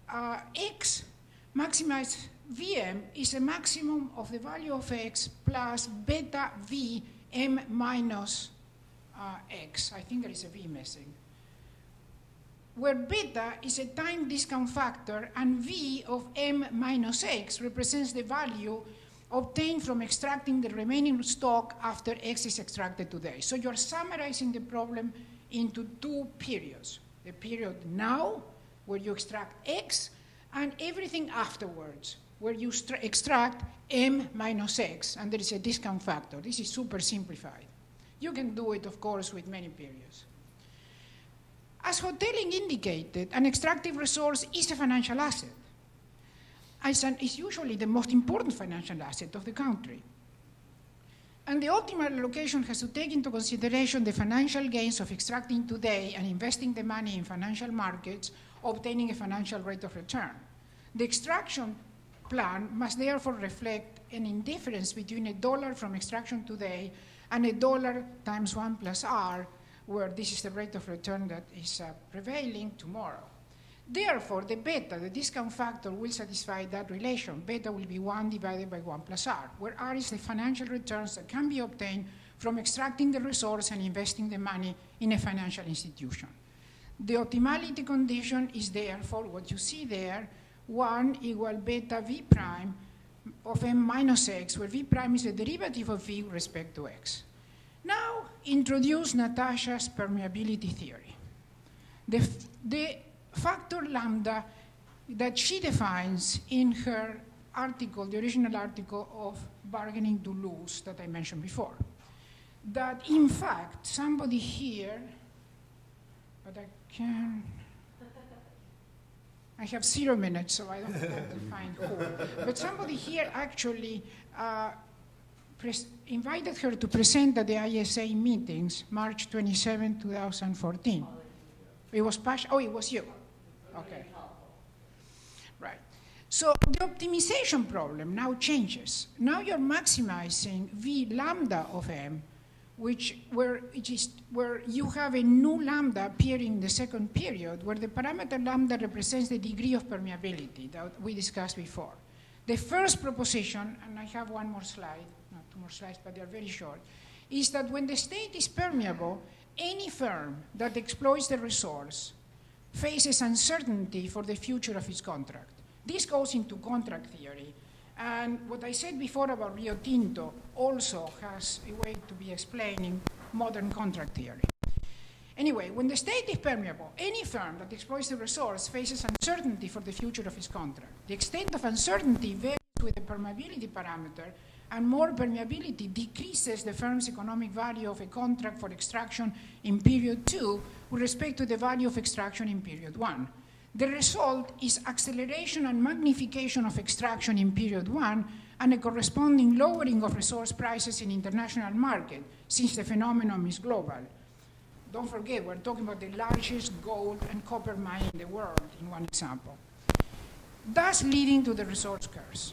X, maximize Vm is a maximum of the value of X plus beta V M minus X. I think there is a V missing. Where beta is a time discount factor and V of M minus X represents the value obtained from extracting the remaining stock after X is extracted today. So you're summarizing the problem into 2 periods. The period now, where you extract X, and everything afterwards, where you extract M minus X, and there is a discount factor. This is super simplified. You can do it, of course, with many periods. As Hotelling indicated, an extractive resource is a financial asset. It's usually the most important financial asset of the country. And the optimal allocation has to take into consideration the financial gains of extracting today and investing the money in financial markets, obtaining a financial rate of return. The extraction plan must therefore reflect an indifference between $1 from extraction today and $1 times 1 plus R, where this is the rate of return that is prevailing tomorrow. Therefore, the beta, the discount factor, will satisfy that relation. Beta will be 1 divided by 1 plus R, where R is the financial returns that can be obtained from extracting the resource and investing the money in a financial institution. The optimality condition is therefore what you see there, 1 equal beta V prime of M minus X, where V prime is the derivative of V with respect to X. Now, introduce Natasha's permeability theory. The factor lambda that she defines in her article, the original article of Bargaining to Lose that I mentioned before. That in fact, somebody here, but I have 0 minutes, so I don't have to find who. But somebody here actually invited her to present at the ISA meetings, March 27, 2014. It was Pasha. Oh, it was you. Okay. Right. So the optimization problem now changes. Now you're maximizing V lambda of M, where you have a new lambda appearing in the second period, where the parameter lambda represents the degree of permeability that we discussed before. The first proposition, and I have one more slide, not 2 more slides, but they're very short, is that when the state is permeable, any firm that exploits the resource faces uncertainty for the future of its contract. This goes into contract theory. And what I said before about Rio Tinto also has a way to be explaining modern contract theory. Anyway, when the state is permeable, any firm that exploits the resource faces uncertainty for the future of its contract. The extent of uncertainty varies with the permeability parameter, and more permeability decreases the firm's economic value of a contract for extraction in period 2 with respect to the value of extraction in period 1. The result is acceleration and magnification of extraction in period 1 and a corresponding lowering of resource prices in international market, since the phenomenon is global. Don't forget, we're talking about the largest gold and copper mine in the world, in one example. Thus leading to the resource curse.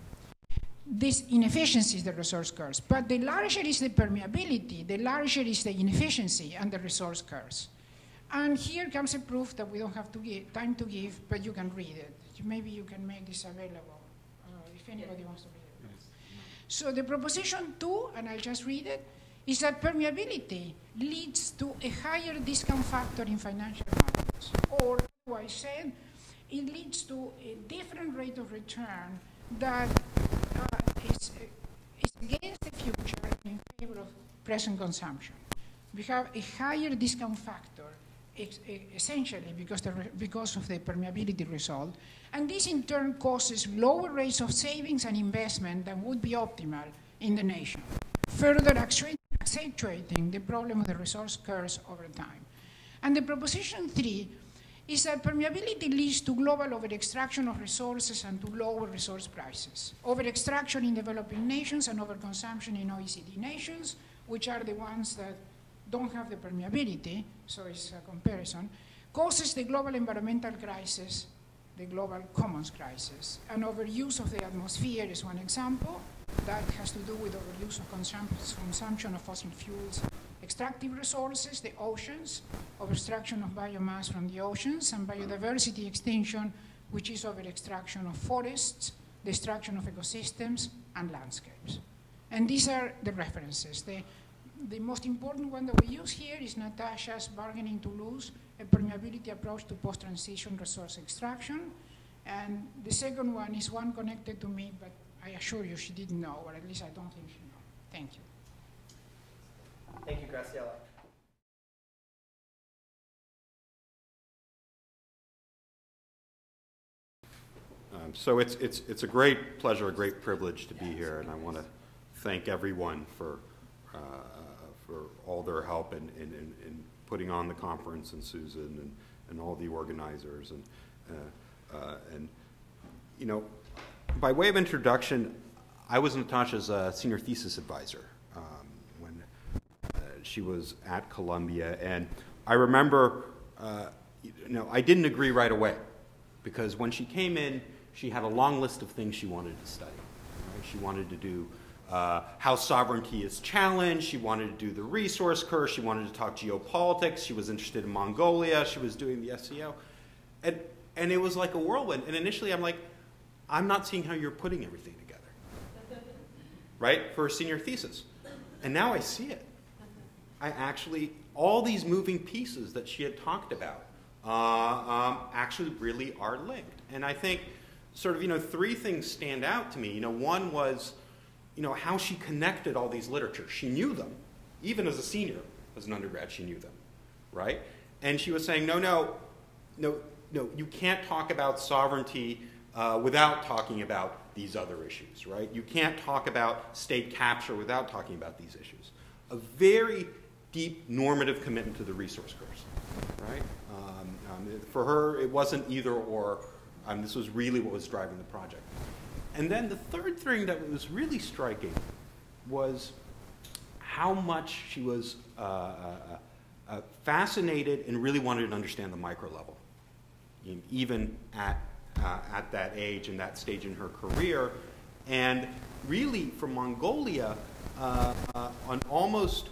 This inefficiency is the resource curse, but the larger is the permeability, the larger is the inefficiency and the resource curse. And here comes a proof that we don't have time to give, but you can read it. Maybe you can make this available if anybody wants to read it. So the proposition 2, and I'll just read it, is that permeability leads to a higher discount factor in financial markets. Or, as I said, it leads to a different rate of return that is against the future and in favor of present consumption. We have a higher discount factor, essentially because of the permeability result, and this in turn causes lower rates of savings and investment than would be optimal in the nation, further accentuating the problem of the resource curse over time. And the proposition 3 is that permeability leads to global overextraction of resources and to lower resource prices. Overextraction in developing nations and overconsumption in OECD nations, which are the ones that don't have the permeability, so it's a comparison, causes the global environmental crisis, the global commons crisis. And overuse of the atmosphere is one example. That has to do with overuse of consumption of fossil fuels, extractive resources, the oceans, overextraction of biomass from the oceans, and biodiversity extinction, which is overextraction of forests, destruction of ecosystems, and landscapes. And these are the references. The most important one that we use here is Natasha's Bargaining to Lose, a permeability approach to post-transition resource extraction. And the second one is one connected to me, but I assure you she didn't know, or at least I don't think she knew. Thank you. Thank you, Graciela. So it's a great pleasure, a great privilege to be here, and I want to thank everyone for all their help in putting on the conference, and Susan and all the organizers, and you know, by way of introduction, I was Natasha's senior thesis advisor when she was at Columbia, and I remember, you know, I didn't agree right away, because when she came in, she had a long list of things she wanted to study. Right? She wanted to do how sovereignty is challenged. She wanted to do the resource curse. She wanted to talk geopolitics. She was interested in Mongolia. She was doing the SEO. And it was like a whirlwind. And initially, I'm like, I'm not seeing how you're putting everything together, right, for a senior thesis. And now I see it. I actually, all these moving pieces that she had talked about actually really are linked. And I think sort of, you know, three things stand out to me. You know, one was, you know, how she connected all these literatures. She knew them. Even as a senior, as an undergrad, she knew them, right? And she was saying, no, you can't talk about sovereignty without talking about these other issues, right? You can't talk about state capture without talking about these issues. A very deep normative commitment to the resource curse, right? For her, it wasn't either or. This was really what was driving the project. And then the third thing that was really striking was how much she was fascinated and really wanted to understand the micro level, even at that age and that stage in her career. And really, for Mongolia, on almost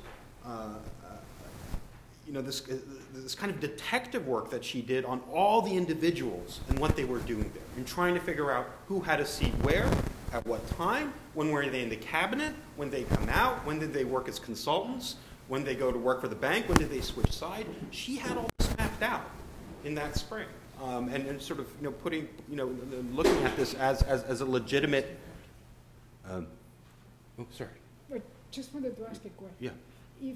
you know, this kind of detective work that she did on all the individuals and what they were doing there, and trying to figure out who had a seat where, at what time, when were they in the cabinet, when they come out, when did they work as consultants, when they go to work for the bank, when did they switch side. She had all this mapped out in that spring, and sort of, you know, putting, you know, looking at this as a legitimate. Oh, sorry. But just wanted to ask a question. Yeah. If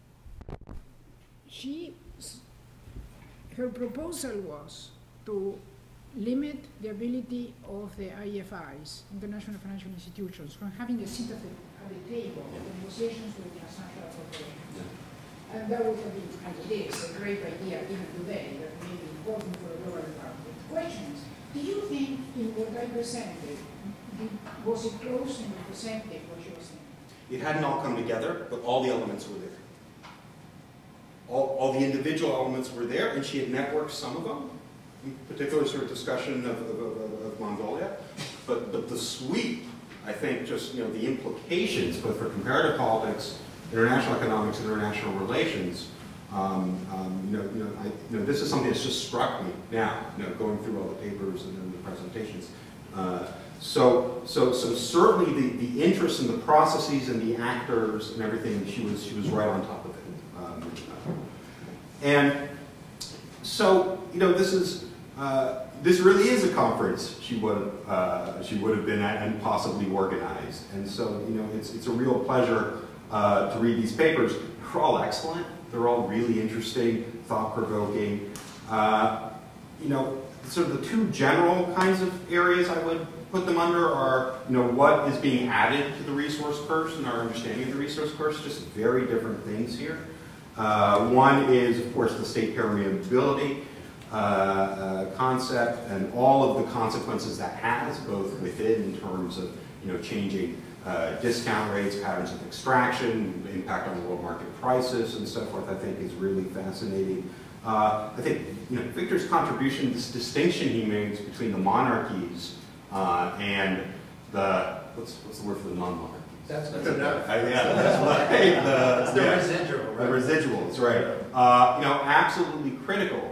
her proposal was to limit the ability of the IFIs, international financial institutions, from having a seat at the table of negotiations with the transnational corporations. Yeah. And that would have been, and it is, a great idea even today, that may be important for a global environment. The question is, do you think in what I presented, was it close in representing what you were saying? It hadn't all come together, but all the elements were there. All the individual elements were there, and she had networked some of them, in particular sort of discussion of Mongolia. But the sweep, I think, just, you know, the implications, both for comparative politics, international economics, international relations, this is something that's just struck me now, you know, going through all the papers and then the presentations. So certainly the interest in the processes and the actors and everything, she was right on top of it. And so, you know, this really is a conference she would have been at and possibly organized. And so, you know, it's a real pleasure to read these papers. They're all excellent. They're all really interesting, thought-provoking. You know, sort of the two general kinds of areas I would put them under are, you know, what is being added to the resource curse and our understanding of the resource curse, just very different things here. One is, of course, the state permeability. concept and all of the consequences that has, both within in terms of changing discount rates, patterns of extraction, impact on world market prices, and so forth, I think is really fascinating. I think Victor's contribution, this distinction he makes between the monarchies and the what's the word for the non-monarchies? That's enough. Yeah, that's right. It's the residual, right? The residuals, right? Absolutely critical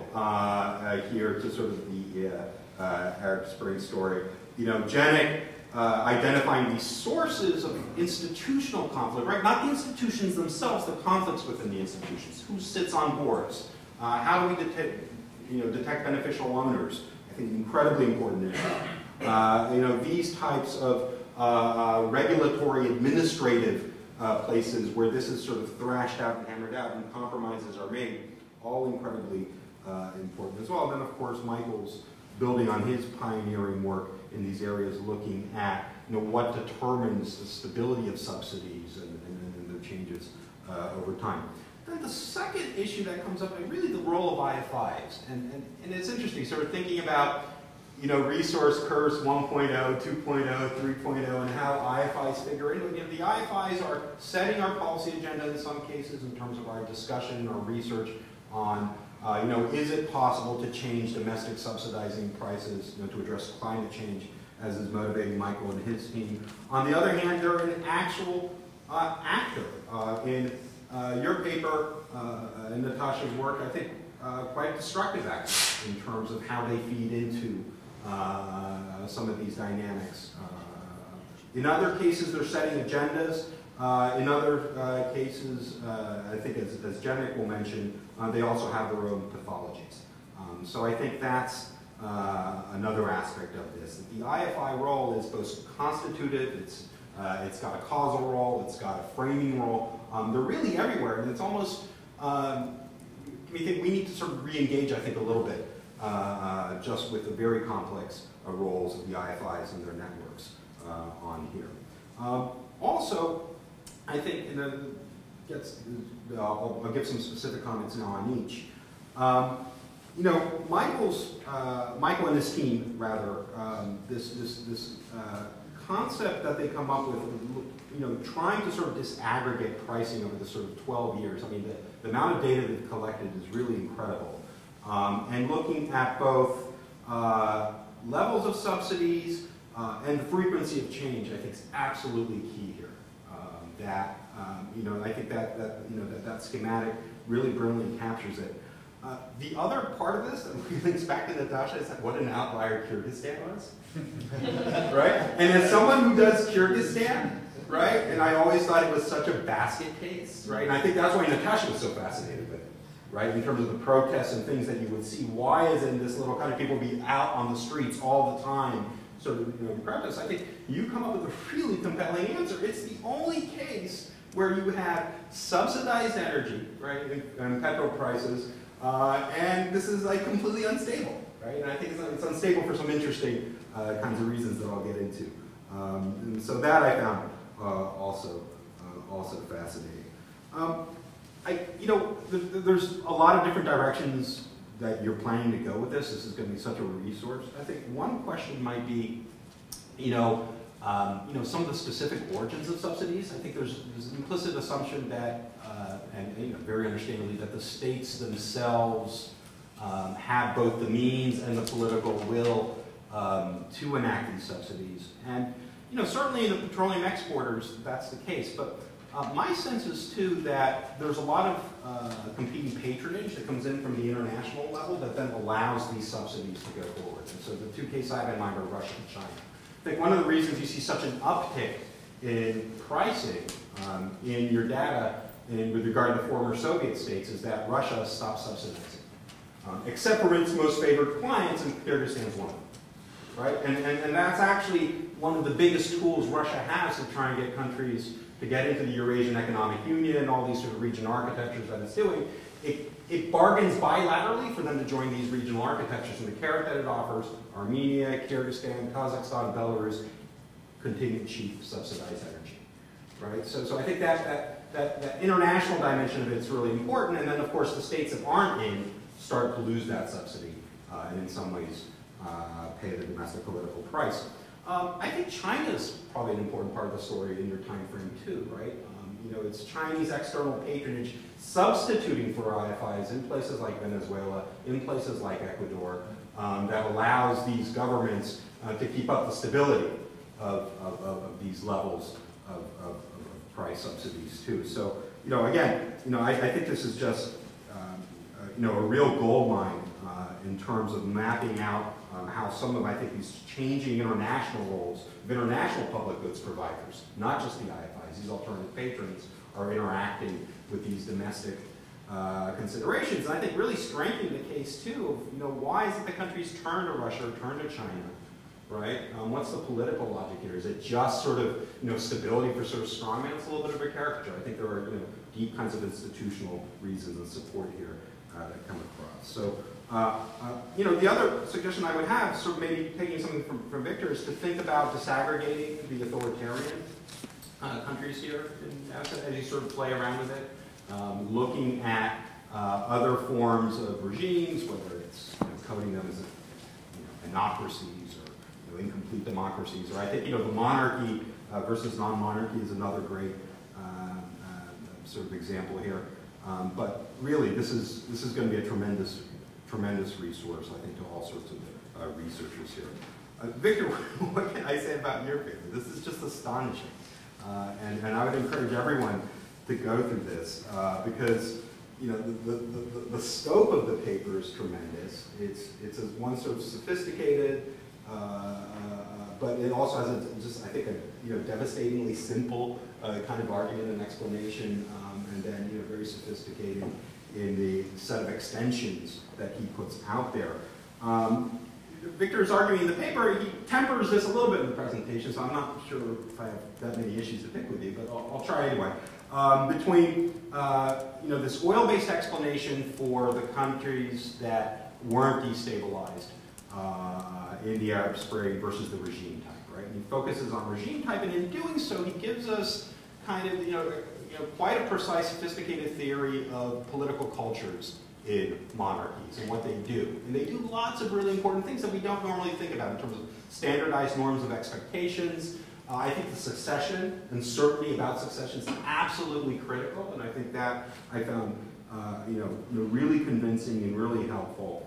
here to sort of the Arab Spring story. Jenik identifying these sources of institutional conflict, right? Not the institutions themselves, the conflicts within the institutions. Who sits on boards? How do we detect beneficial owners? I think incredibly important issue. These types of regulatory, administrative places where this is sort of thrashed out and hammered out and compromises are made, all incredibly important as well. Then, of course, Michael's building on his pioneering work in these areas, looking at what determines the stability of subsidies and the changes over time. Then the second issue that comes up is really the role of IFIs, and it's interesting, sort of thinking about resource curves 1.0, 2.0, 3.0, and how IFIs figure into it. The IFIs are setting our policy agenda in some cases in terms of our discussion or research on, is it possible to change domestic subsidizing prices to address climate change, as is motivating Michael and his team. On the other hand, they're an actual actor. In your paper and Natasha's work, I think quite destructive actors in terms of how they feed into some of these dynamics. In other cases, they're setting agendas. In other cases, I think as Jenik will mention, they also have their own pathologies. So I think that's another aspect of this. The IFI role is both constitutive, it's got a causal role, it's got a framing role. They're really everywhere, and it's almost, we think we need to sort of re-engage, I think, a little bit just with the very complex roles of the IFIs and their networks on here. Also, I think, I'll give some specific comments now on each. Michael and his team, rather, this concept that they come up with, trying to sort of disaggregate pricing over the sort of 12 years. I mean, the amount of data they've collected is really incredible. And looking at both levels of subsidies and the frequency of change, I think is absolutely key here. I think that schematic really brilliantly captures it. The other part of this that links back to Natasha is what an outlier Kyrgyzstan was, right? And as someone who does Kyrgyzstan, right, and I always thought it was such a basket case, right? And I think that's why Natasha was so fascinated with it, right? In terms of the protests and things that you would see. Why isn't this little country people be out on the streets all the time, sort of protests? I think you come up with a really compelling answer. It's the only case where you have subsidized energy, right, and petrol prices. And this is like completely unstable, right? And I think it's unstable for some interesting kinds of reasons that I'll get into. And so that I found also fascinating. There's a lot of different directions that you're planning to go with this. This is going to be such a resource. I think one question might be, some of the specific origins of subsidies. I think there's an implicit assumption that, and very understandably, that the states themselves have both the means and the political will to enact these subsidies. And certainly in the petroleum exporters, that's the case. But my sense is too that there's a lot of competing patronage that comes in from the international level that then allows these subsidies to go forward. And so the two cases I have in mind are Russia and China. I think one of the reasons you see such an uptick in pricing in your data and with regard to the former Soviet states is that Russia stopped subsidizing, except for its most favored clients, and Kyrgyzstan is one of them, right? And that's actually one of the biggest tools Russia has to try and get countries to get into the Eurasian Economic Union and all these sort of regional architectures that it's doing. It bargains bilaterally for them to join these regional architectures, and the carrot that it offers, Armenia, Kyrgyzstan, Kazakhstan, Belarus, continue to cheap subsidized energy, right? So I think that international dimension of it is really important, and then of course the states that aren't in start to lose that subsidy and in some ways pay the domestic political price. I think China's probably an important part of the story in your time frame too, right? You know, it's Chinese external patronage substituting for IFIs in places like Venezuela, in places like Ecuador, that allows these governments to keep up the stability of these levels of price subsidies too. So, you know, again, you know, I think this is just, you know, a real gold mine in terms of mapping out how some of, I think, these changing international roles of international public goods providers, not just the IFIs, these alternative patrons, are interacting with these domestic considerations. And I think really strengthening the case, too, of, you know, why is it the countries turn to Russia or turn to China, right? What's the political logic here? Is it just sort of, you know, stability for sort of strongman? It's a little bit of a caricature. I think there are, you know, deep kinds of institutional reasons and support here that come across. So, you know, the other suggestion I would have, sort of maybe taking something from Victor, is to think about disaggregating the authoritarian countries here as you sort of play around with it, looking at other forms of regimes, whether it's, you know, coding them as, you know, anocracies or, you know, incomplete democracies, or I think, you know, the monarchy versus non-monarchy is another great sort of example here. But really, this is going to be a tremendous resource, I think, to all sorts of researchers here. Victor, what can I say about your paper? This is just astonishing. And I would encourage everyone to go through this because, you know, the scope of the paper is tremendous. It's one sort of sophisticated, but it also has I think, a, you know, devastatingly simple kind of argument and explanation, and then, you know, very sophisticated in the set of extensions that he puts out there. Victor's arguing in the paper, he tempers this a little bit in the presentation, so I'm not sure if I have that many issues to pick with you, but I'll try anyway. Between, you know, this oil-based explanation for the countries that weren't destabilized in the Arab Spring versus the regime type, right? And he focuses on regime type, and in doing so, he gives us kind of, you know, quite a precise, sophisticated theory of political cultures in monarchies and what they do. And they do lots of really important things that we don't normally think about in terms of standardized norms of expectations. I think the succession and certainty about succession is absolutely critical, and I think that I found you know, really convincing and really helpful.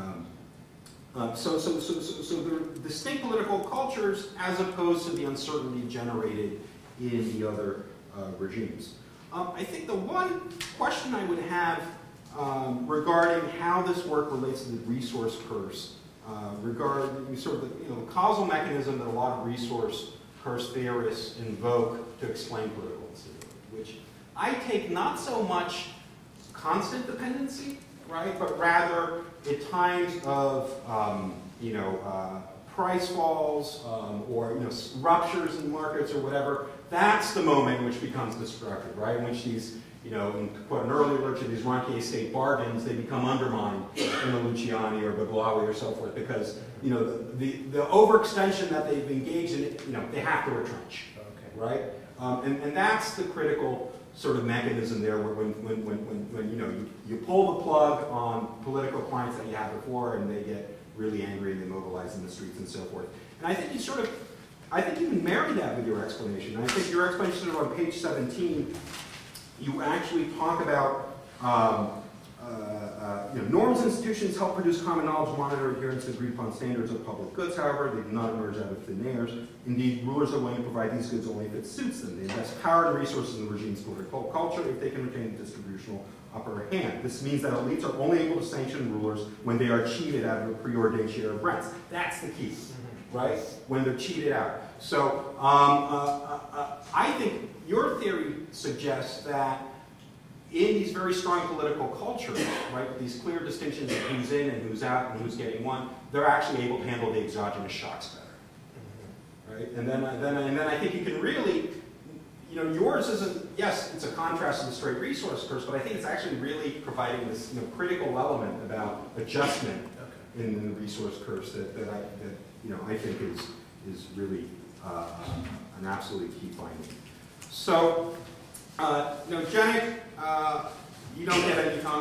So there are distinct political cultures as opposed to the uncertainty generated in the other regimes. I think the one question I would have regarding how this work relates to the resource curse, regarding sort of the, you know, causal mechanism that a lot of resource curse theorists invoke to explain political instability, which I take not so much constant dependency, right, but rather at times of you know, price falls or, you know, ruptures in markets or whatever. That's the moment in which becomes destructive, right? In which these, you know, to quote an earlier literature, these Rentier state bargains, they become undermined in the Luciani or Baglawi or so forth because, you know, the overextension that they've engaged in, you know, they have to retrench, okay, right? And that's the critical sort of mechanism there where when you know, you pull the plug on political clients that you had before and they get really angry and they mobilize in the streets and so forth. And I think you sort of, I think you can marry that with your explanation. And I think your explanation on page 17, you actually talk about you know, norms and institutions help produce common knowledge, monitor adherence to agreed upon standards of public goods, however, they do not emerge out of thin air. Indeed, rulers are willing to provide these goods only if it suits them. They invest power and resources in the regime's political culture if they can retain the distributional upper hand. This means that elites are only able to sanction rulers when they are cheated out of a preordained share of rents. That's the key, right? When they're cheated out. So I think your theory suggests that in these very strong political cultures, right, these clear distinctions of who's in and who's out and who's getting one, they're actually able to handle the exogenous shocks better, right? And then I think you can really, you know, yours isn't, yes, it's a contrast to the straight resource curse, but I think it's actually really providing this, you know, critical element about adjustment in the resource curse that you know, I think is really an absolutely key finding. So, you know, Jenik, you don't get any comments?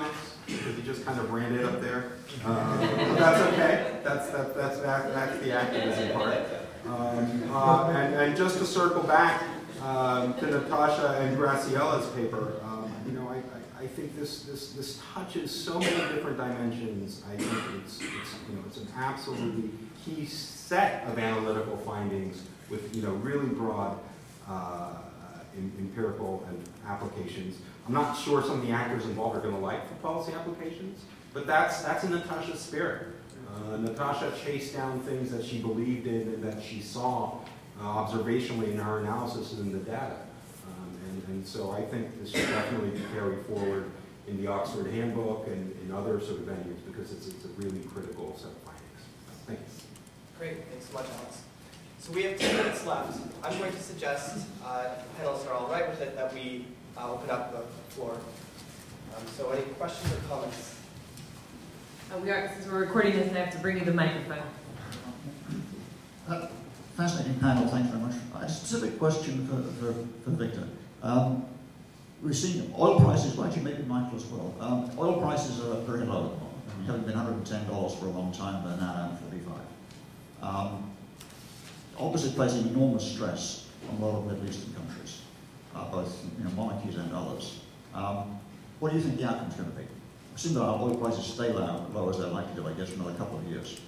because he just kind of ran it up there. That's okay. That's the activism part. And just to circle back to Natasha and Graciela's paper, you know, I think this touches so many different dimensions. I think it's you know, it's an absolutely key set of analytical findings with, you know, really broad empirical and applications. I'm not sure some of the actors involved are going to like the policy applications, but that's in Natasha's spirit. Natasha chased down things that she believed in and that she saw observationally in her analysis and in the data. And so I think this should definitely be carried forward in the Oxford Handbook and in other sort of venues, because it's a really critical set of findings. Thank you. Great, thanks so much, Alex. So we have 10 minutes left. I'm going to suggest, if the panelists are all right with it, that we open up the floor. So any questions or comments? Since we're recording this, I have to bring you the microphone. Fascinating panel, thanks very much. A specific question for Victor. We're seeing oil prices, well, actually maybe Michael as well. Oil prices are very low at the moment. I mean, having been $110 for a long time, they're now down to 45. Obviously placing enormous stress on a lot of Middle Eastern countries, both, you know, monarchies and others. What do you think the outcome's going to be? I assume that our oil prices stay low as they're likely to, I guess, for another couple of years.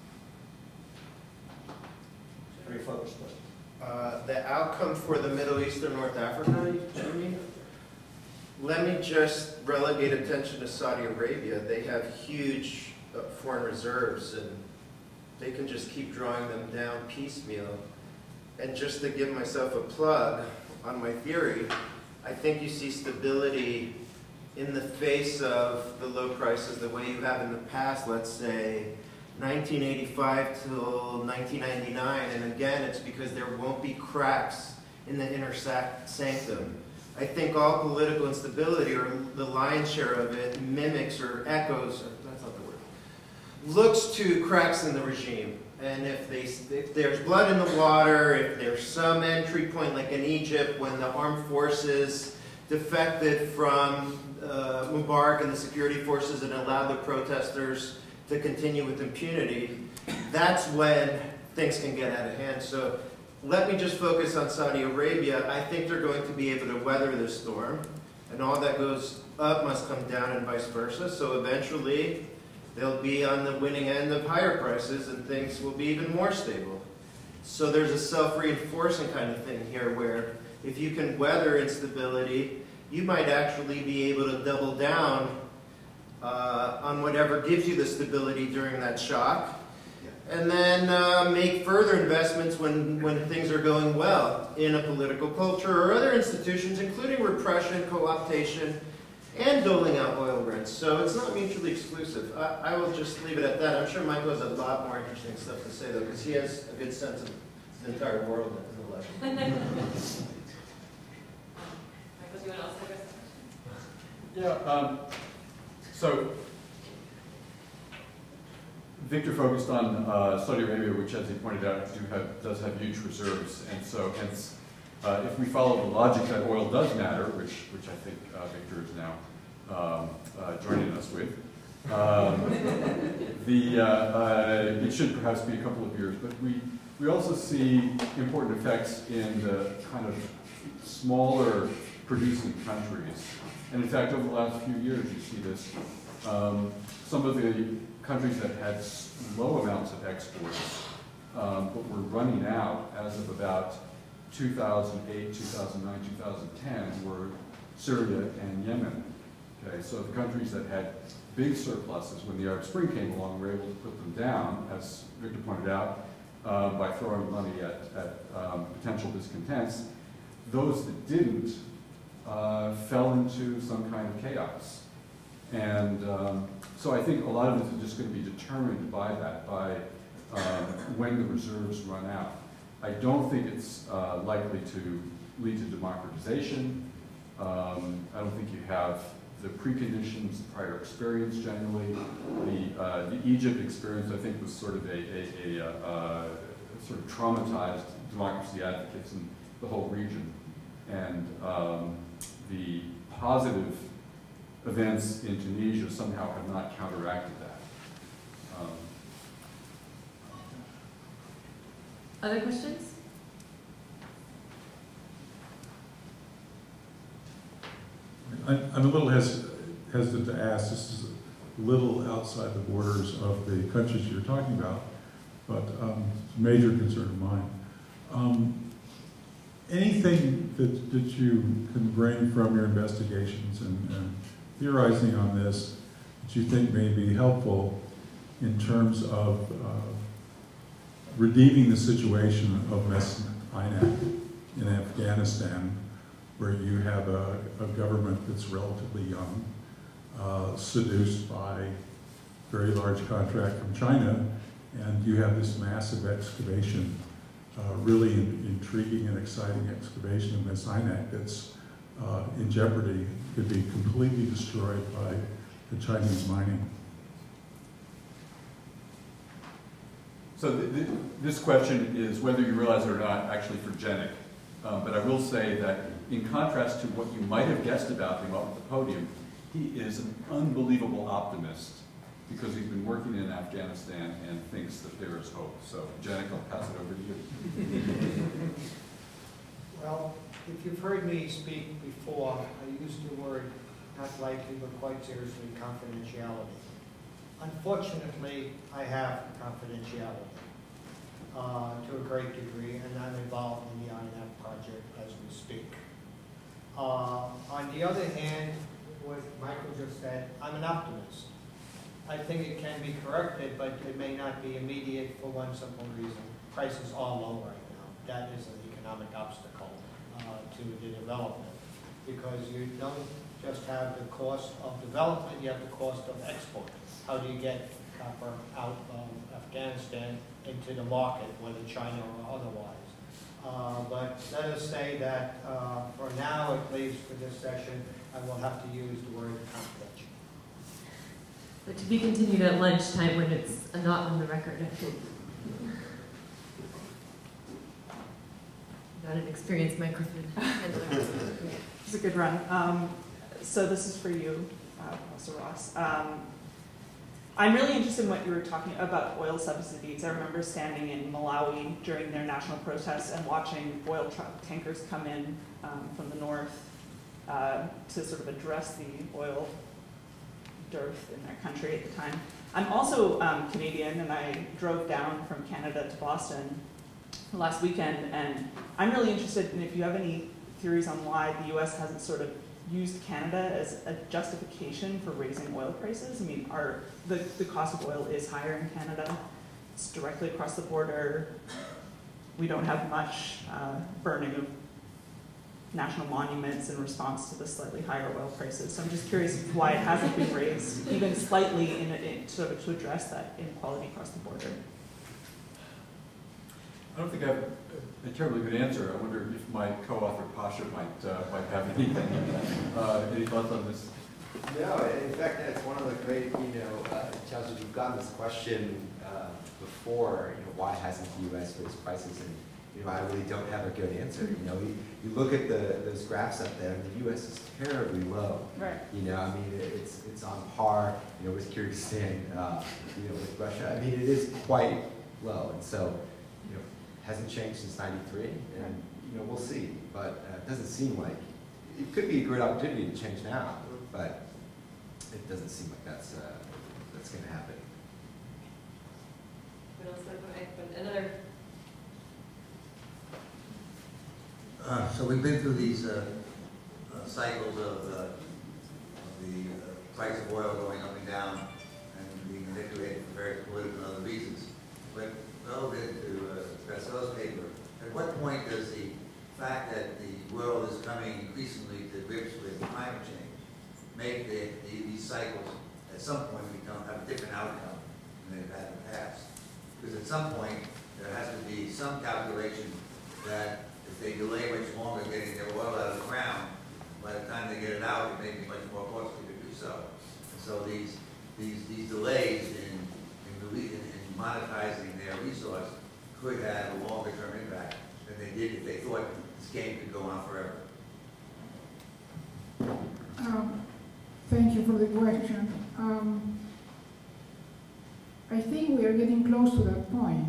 Very focused question. The outcome for the Middle East or North Africa, you mean? Let me just relegate attention to Saudi Arabia. They have huge foreign reserves, and they can just keep drawing them down piecemeal. And just to give myself a plug on my theory, I think you see stability in the face of the low prices the way you have in the past, let's say 1985 till 1999, and again, it's because there won't be cracks in the inner sanctum. I think all political instability, or the lion's share of it, mimics or echoes, that's not the word, looks to cracks in the regime. And if there's blood in the water, if there's some entry point, like in Egypt, when the armed forces defected from Mubarak and the security forces and allowed the protesters to continue with impunity, that's when things can get out of hand. So let me just focus on Saudi Arabia. I think they're going to be able to weather this storm, and all that goes up must come down and vice versa. So eventually they'll be on the winning end of higher prices and things will be even more stable. So there's a self-reinforcing kind of thing here where if you can weather instability, you might actually be able to double down on whatever gives you the stability during that shock, and then make further investments when things are going well in a political culture or other institutions, including repression, co-optation, and doling out oil rents. So it's not mutually exclusive. I will just leave it at that. I'm sure Michael has a lot more interesting stuff to say, though, because he has a good sense of the entire world in the election. Michael, do you want to also address that? Yeah. So Victor focused on Saudi Arabia, which, as he pointed out, does have huge reserves, and so hence, if we follow the logic that oil does matter, which I think Victor is now joining us with, it should perhaps be a couple of years. But we also see important effects in the kind of smaller producing countries. And in fact, over the last few years, you see this. Some of the countries that had low amounts of exports, but were running out as of about 2008, 2009, 2010, were Syria and Yemen. Okay, so the countries that had big surpluses when the Arab Spring came along were able to put them down, as Victor pointed out, by throwing money at potential discontents. Those that didn't fell into some kind of chaos. And so I think a lot of it is just going to be determined by that, by when the reserves run out. I don't think it's likely to lead to democratization. I don't think you have the preconditions, the prior experience generally. The Egypt experience, I think, was sort of a sort of traumatized democracy advocates in the whole region. And the positive events in Tunisia somehow have not counteracted that. Other questions? I'm a little hesitant to ask. This is a little outside the borders of the countries you're talking about, but it's a major concern of mine. Anything that you can bring from your investigations and theorizing on this that you think may be helpful in terms of redeeming the situation of Aynak in Afghanistan, where you have a government that's relatively young, seduced by a very large contract from China, and you have this massive excavation, really intriguing and exciting excavation of Miss Aynak that's in jeopardy, could be completely destroyed by the Chinese mining. So this question is, whether you realize it or not, actually for Jenik. But I will say that in contrast to what you might have guessed about him up at the podium, he is an unbelievable optimist because he's been working in Afghanistan and thinks that there is hope. So Jenik, I'll pass it over to you. Well, if you've heard me speak before, I used the word not likely but quite seriously confidentiality. Unfortunately, I have confidentiality to a great degree, and I'm involved in the Aynak project as we speak. On the other hand, what Michael just said, I'm an optimist. I think it can be corrected, but it may not be immediate for one simple reason. Prices are low right now. That is an economic obstacle to the development, because you don't just have the cost of development, you have the cost of export. How do you get copper out of Afghanistan into the market, whether China or otherwise? But let us say that for now, at least for this session, I will have to use the word confidential. But to be continued at lunchtime when it's not on the record, I think. Not an experienced microphone handler. It's a good run. So this is for you, Professor Ross. I'm really interested in what you were talking about oil subsidies. I remember standing in Malawi during their national protests and watching oil tankers come in from the north to sort of address the oil dearth in their country at the time. I'm also Canadian, and I drove down from Canada to Boston last weekend, and I'm really interested in if you have any theories on why the U.S. hasn't sort of used Canada as a justification for raising oil prices. I mean, the cost of oil is higher in Canada. It's directly across the border. We don't have much burning of national monuments in response to the slightly higher oil prices. So I'm just curious why it hasn't been raised, even slightly, in sort of to address that inequality across the border. I don't think I have a terribly good answer. I wonder if my co-author Pasha might have anything. Any thoughts on this? No, in fact, it's one of the great, challenges. We've gotten this question before. Why hasn't the U.S. raised prices? And I really don't have a good answer. You look at those graphs up there, and the U.S. is terribly low. Right. I mean, it's on par. With Kyrgyzstan, with Russia. I mean, it is quite low, and so. Hasn't changed since '93, and we'll see. But it doesn't seem like it could be a great opportunity to change now, but it doesn't seem like that's going to happen. What else? Another. So we've been through these cycles of the price of oil going up and down and being manipulated for various political and other reasons. But relative to Gracela's paper, at what point does the fact that the world is coming increasingly to grips with climate change make these cycles at some point have a different outcome than they've had in the past? Because at some point there has to be some calculation that if they delay much longer getting their oil out of the ground, by the time they get it out, it may be much more costly to do so. And so these delays in monetizing their resource could have a longer-term impact than they did if they thought this game could go on forever. Thank you for the question. I think we are getting close to that point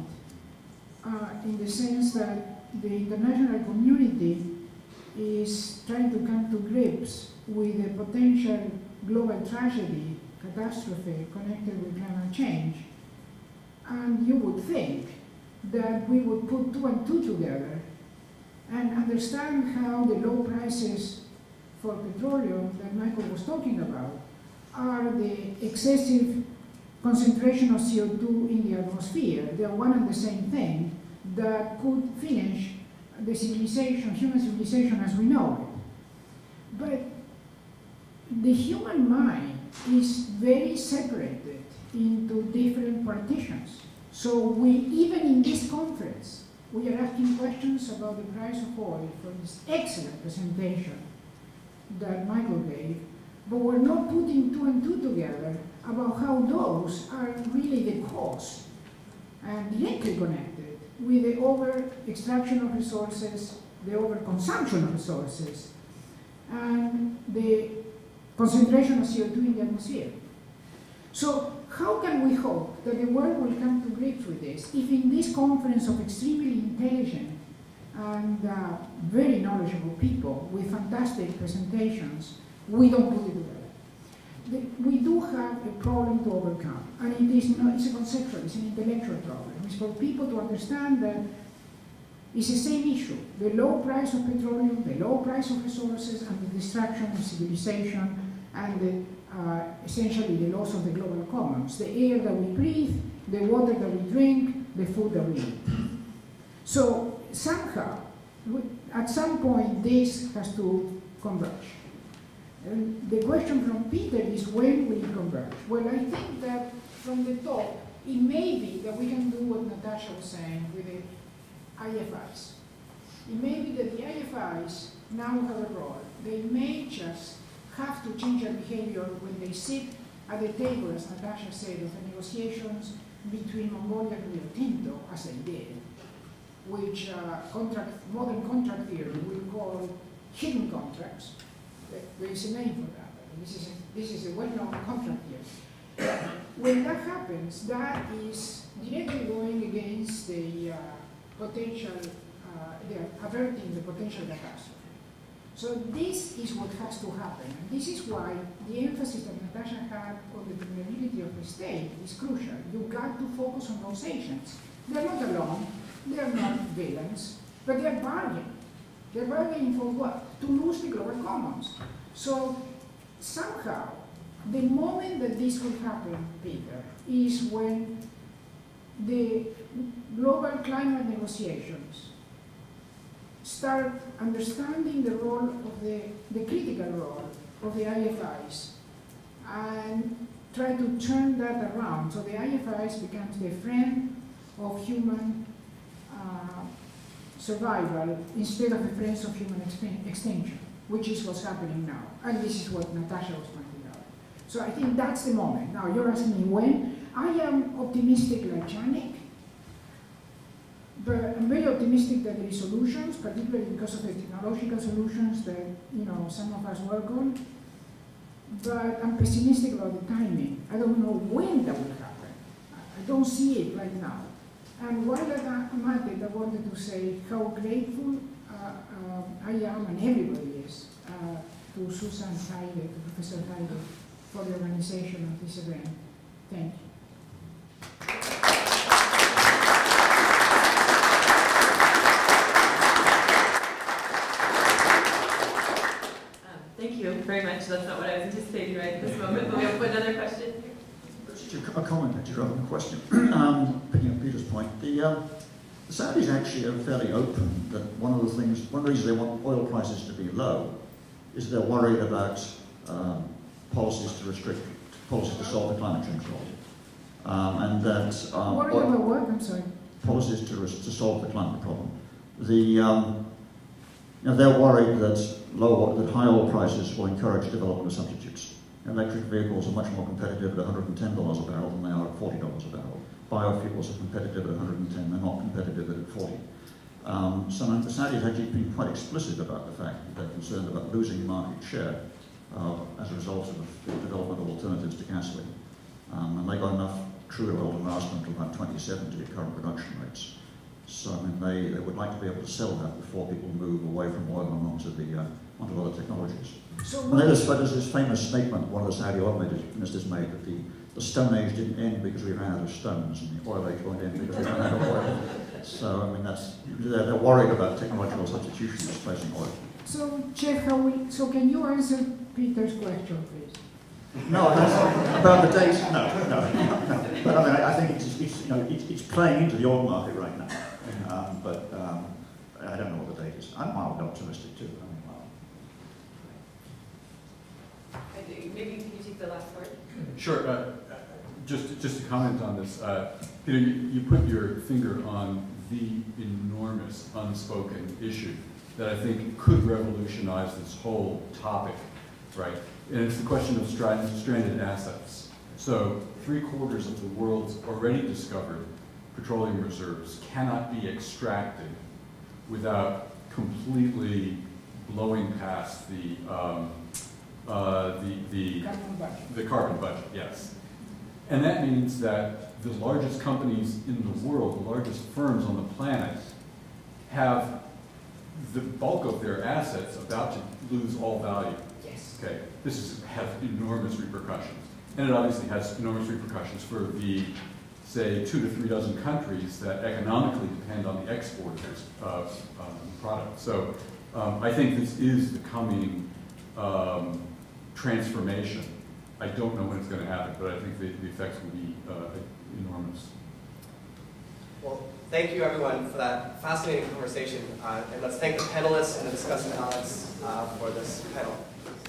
in the sense that the international community is trying to come to grips with a potential global tragedy, catastrophe connected with climate change. And you would think that we would put 2 and 2 together and understand how the low prices for petroleum that Michael was talking about are the excessive concentration of CO2 in the atmosphere. They are one and the same thing that could finish the civilization, human civilization as we know it. But the human mind is very separated into different partitions. So we, even in this conference, we are asking questions about the price of oil from this excellent presentation that Michael gave, but we're not putting 2 and 2 together about how those are really the cause and directly connected with the over-extraction of resources, the over-consumption of resources, and the concentration of CO2 in the atmosphere. So how can we hope that the world will come to grips with this if in this conference of extremely intelligent and very knowledgeable people with fantastic presentations, we don't put it together? We do have a problem to overcome, and it is not, it's a conceptual, it's an intellectual problem. It's for people to understand that it's the same issue, the low price of petroleum, the low price of resources, and the destruction of civilization, and essentially the loss of the global commons, the air that we breathe, the water that we drink, the food that we eat. So somehow, at some point, this has to converge. And the question from Peter is, when will it converge? Well, I think that from the top, it may be that we can do what Natasha was saying with the IFIs. It may be that the IFIs now have a role. They may just have to change their behavior when they sit at the table, as Natasha said, of the negotiations between Mongolia and Rio Tinto, as they did, which modern contract theory will call hidden contracts. There is a name for that. This is a well-known contract theory. When that happens, that is directly going against the potential, they're averting the potential catastrophe. So this is what has to happen. And this is why the emphasis that Natasha had on the vulnerability of the state is crucial. You've got to focus on those agents. They're not alone, they're not villains, but they're bargaining. They're bargaining for what? To lose the global commons. So somehow, the moment that this will happen, Peter, is when the global climate negotiations start understanding the role of the critical role of the IFIs and try to turn that around. So the IFIs becomes the friend of human survival instead of the friends of human extinction, which is what's happening now. And this is what Natasha was pointing out. So I think that's the moment. Now you're asking me when. I am optimistic like Jenik, but I'm very optimistic that there is solutions, particularly because of the technological solutions that some of us work on. But I'm pessimistic about the timing. I don't know when that will happen. I don't see it right now. And while I'm at it, I wanted to say how grateful I am, and everybody is, to Susan Heide, to Professor Heide, for the organization of this event. Thank you. Thank you very much. That's not what I was anticipating right at this moment, but we have another question here. A comment, actually, rather than a question. Picking up Peter's point, the Saudis actually are fairly open that one of the reasons they want oil prices to be low is they're worried about policies to solve the climate change problem. And that worried about what? I'm sorry. Policies to solve the climate problem. They're worried that high oil prices will encourage development of substitutes. Electric vehicles are much more competitive at $110 a barrel than they are at $40 a barrel. Biofuels are competitive at 110, they're not competitive at 40. So the Saudis have actually been quite explicit about the fact that they're concerned about losing market share as a result of the development of alternatives to gasoline. And they got enough crude oil to last them until about 2070 at current production rates. So I mean, they would like to be able to sell that before people move away from oil and onto other technologies. So and there's this famous statement one of the Saudi oil ministers made that the Stone Age didn't end because we ran out of stones, and the Oil Age won't end because we ran out of oil. So I mean, they're worried about technological substitution displacing oil. So Jeff, so can you answer Peter's question, please? No, about the dates. No. But I mean, I think it's playing into the oil market right now. But I don't know what the date is. I'm mildly optimistic too. Maybe you take the last part. Sure. Just to comment on this, Peter, you put your finger on the enormous unspoken issue that I think could revolutionize this whole topic, right? And it's the question of stranded assets. So 3/4 of the world's already discovered petroleum reserves cannot be extracted without completely blowing past the carbon budget, yes. And that means that the largest companies in the world, the largest firms on the planet, have the bulk of their assets about to lose all value. Yes. Okay, this has enormous repercussions. And it obviously has enormous repercussions for the, say, 2 to 3 dozen countries that economically depend on the export of products. So I think this is the coming transformation. I don't know when it's going to happen, but I think the effects will be enormous. Well, thank you everyone for that fascinating conversation. And let's thank the panelists and the discussant Alex for this panel.